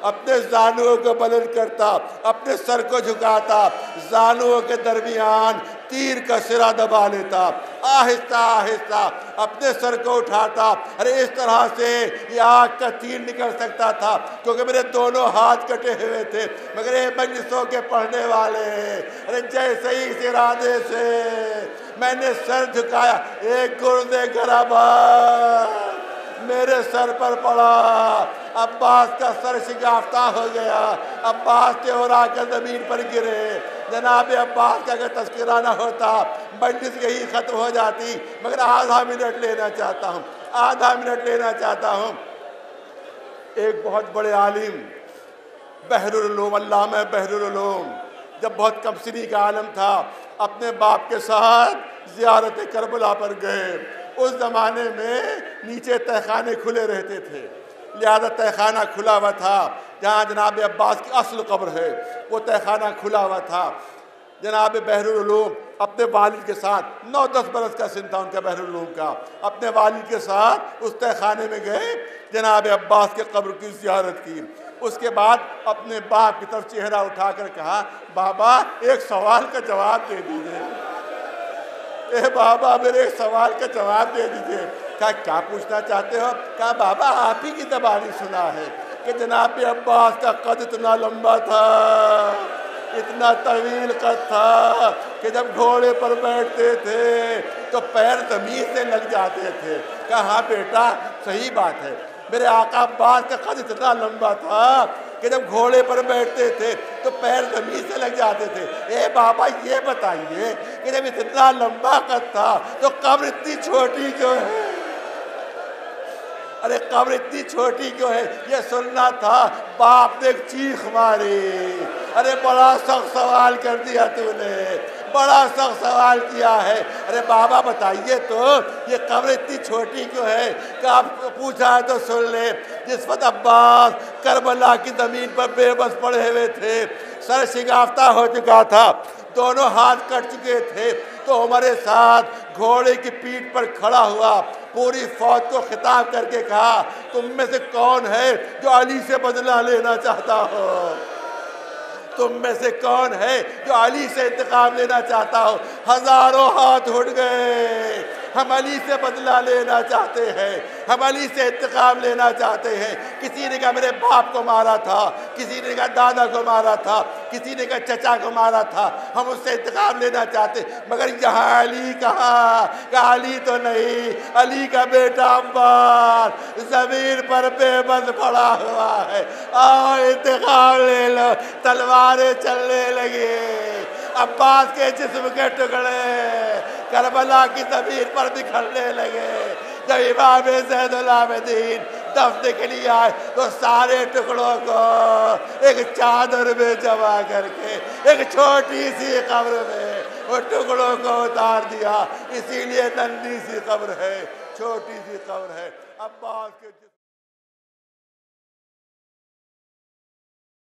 अपने जानुओं को बुलंद करता, अपने सर को झुकाता, जानुओं के दरमियान तीर का सिरा दबा लेता, आहिस्ता आहिस्ता अपने सर को उठाता। अरे इस तरह से ये आग का तीर निकल सकता था, क्योंकि मेरे दोनों हाथ कटे हुए थे। मगर ये मजलिसों के पढ़ने वाले, अरे जैसे ही इस इरादे से मैंने सर झुकाया, एक गुर्दे गराबा मेरे सर पर पड़ा। अब्बास का सर शिगाफ्ता हो गया, अब्बास के और आकर जमीन पर गिरे। जनाब अब्बास का अगर तस्करा ना होता, मजलिस यही खत्म हो जाती। मगर आधा मिनट लेना चाहता हूँ, आधा मिनट लेना चाहता हूँ। एक बहुत बड़े आलिम बहरुल उलूम, अल्लामा बहरुल उलूम, जब बहुत कम सिनी का आलम था, अपने बाप के साथ ज़ियारत करबला पर गए। उस ज़माने में नीचे तहखाने खुले रहते थे, लिहाजा तहखाना खुला हुआ था। जहाँ जनाब अब्बास की असल कब्र है, वो तहखाना खुला हुआ था। जनाब बहरुल उलूम अपने वालिद के साथ, 9-10 बरस का सिन था उनका बहरुल उलूम का, अपने वालिद के साथ उस तहखाने में गए, जनाब अब्बास के कब्र की ज़ियारत की। उसके बाद अपने बाप की तरफ चेहरा उठाकर कहा, बाबा एक सवाल का जवाब दे दीजिए। ए बाबा मेरे एक सवाल का जवाब दे दीजिए। कहा क्या पूछना चाहते हो? कहा बाबा आप ही की ज़बानी सुना है कि जनाब अब्बास का कद इतना लंबा था, इतना तवील कद था कि जब घोड़े पर बैठते थे तो पैर ज़मीन से लग जाते थे। कहा हाँ बेटा सही बात है, मेरे आका अब्बास का कद इतना लंबा था कि जब घोड़े पर बैठते थे तो पैर ज़मीन से लग जाते थे। ए बाबा ये बताइए कि जब इतना लंबा कद था तो कब्र इतनी छोटी क्यों है? अरे कब्र इतनी छोटी क्यों है, ये सुनना था। बाप ने एक चीख मारी, अरे बड़ा सख्त सवाल कर दिया तूने, बड़ा सख्त सवाल किया है। अरे बाबा बताइए तो ये कब्र इतनी छोटी क्यों है? कि आप पूछा है तो सुन ले। जिस वक्त अब्बास करबला की ज़मीन पर बेबस पड़े हुए थे, सर शिगाफ्ता हो चुका था, दोनों हाथ कट चुके थे, तो हमारे साथ घोड़े की पीठ पर खड़ा हुआ, पूरी फौज को खिताब करके कहा, तुम में से कौन है जो अली से बदला लेना चाहता हो? तुम में से कौन है जो अली से इंतकाम लेना चाहता हो? हजारों हाथ उठ गए। हम अली से बदला लेना चाहते हैं, हम अली से इंतकाम लेना चाहते हैं। किसी ने कहा मेरे बाप को मारा था, किसी ने कहा दादा को मारा था, किसी ने कहा चचा को मारा था, हम उससे इंतकाम लेना चाहते। मगर यहाँ अली कहा अली तो नहीं, अली का बेटा अब्बास ज़मीन पर बेबस पड़ा हुआ है, आओ इंतकाम ले लो। तलवारें चलने लगी, अब्बास के जिस्म के टुकड़े करबला की ज़मीन पर बिखरने लगे। जब इमाम ज़ैनुल आबिदीन दफन के लिए आए तो सारे टुकड़ों को एक चादर में जमा करके एक छोटी सी कब्र में वो टुकड़ों को उतार दिया। इसीलिए नन्ही सी कब्र है, छोटी सी कब्र है अब्बास के।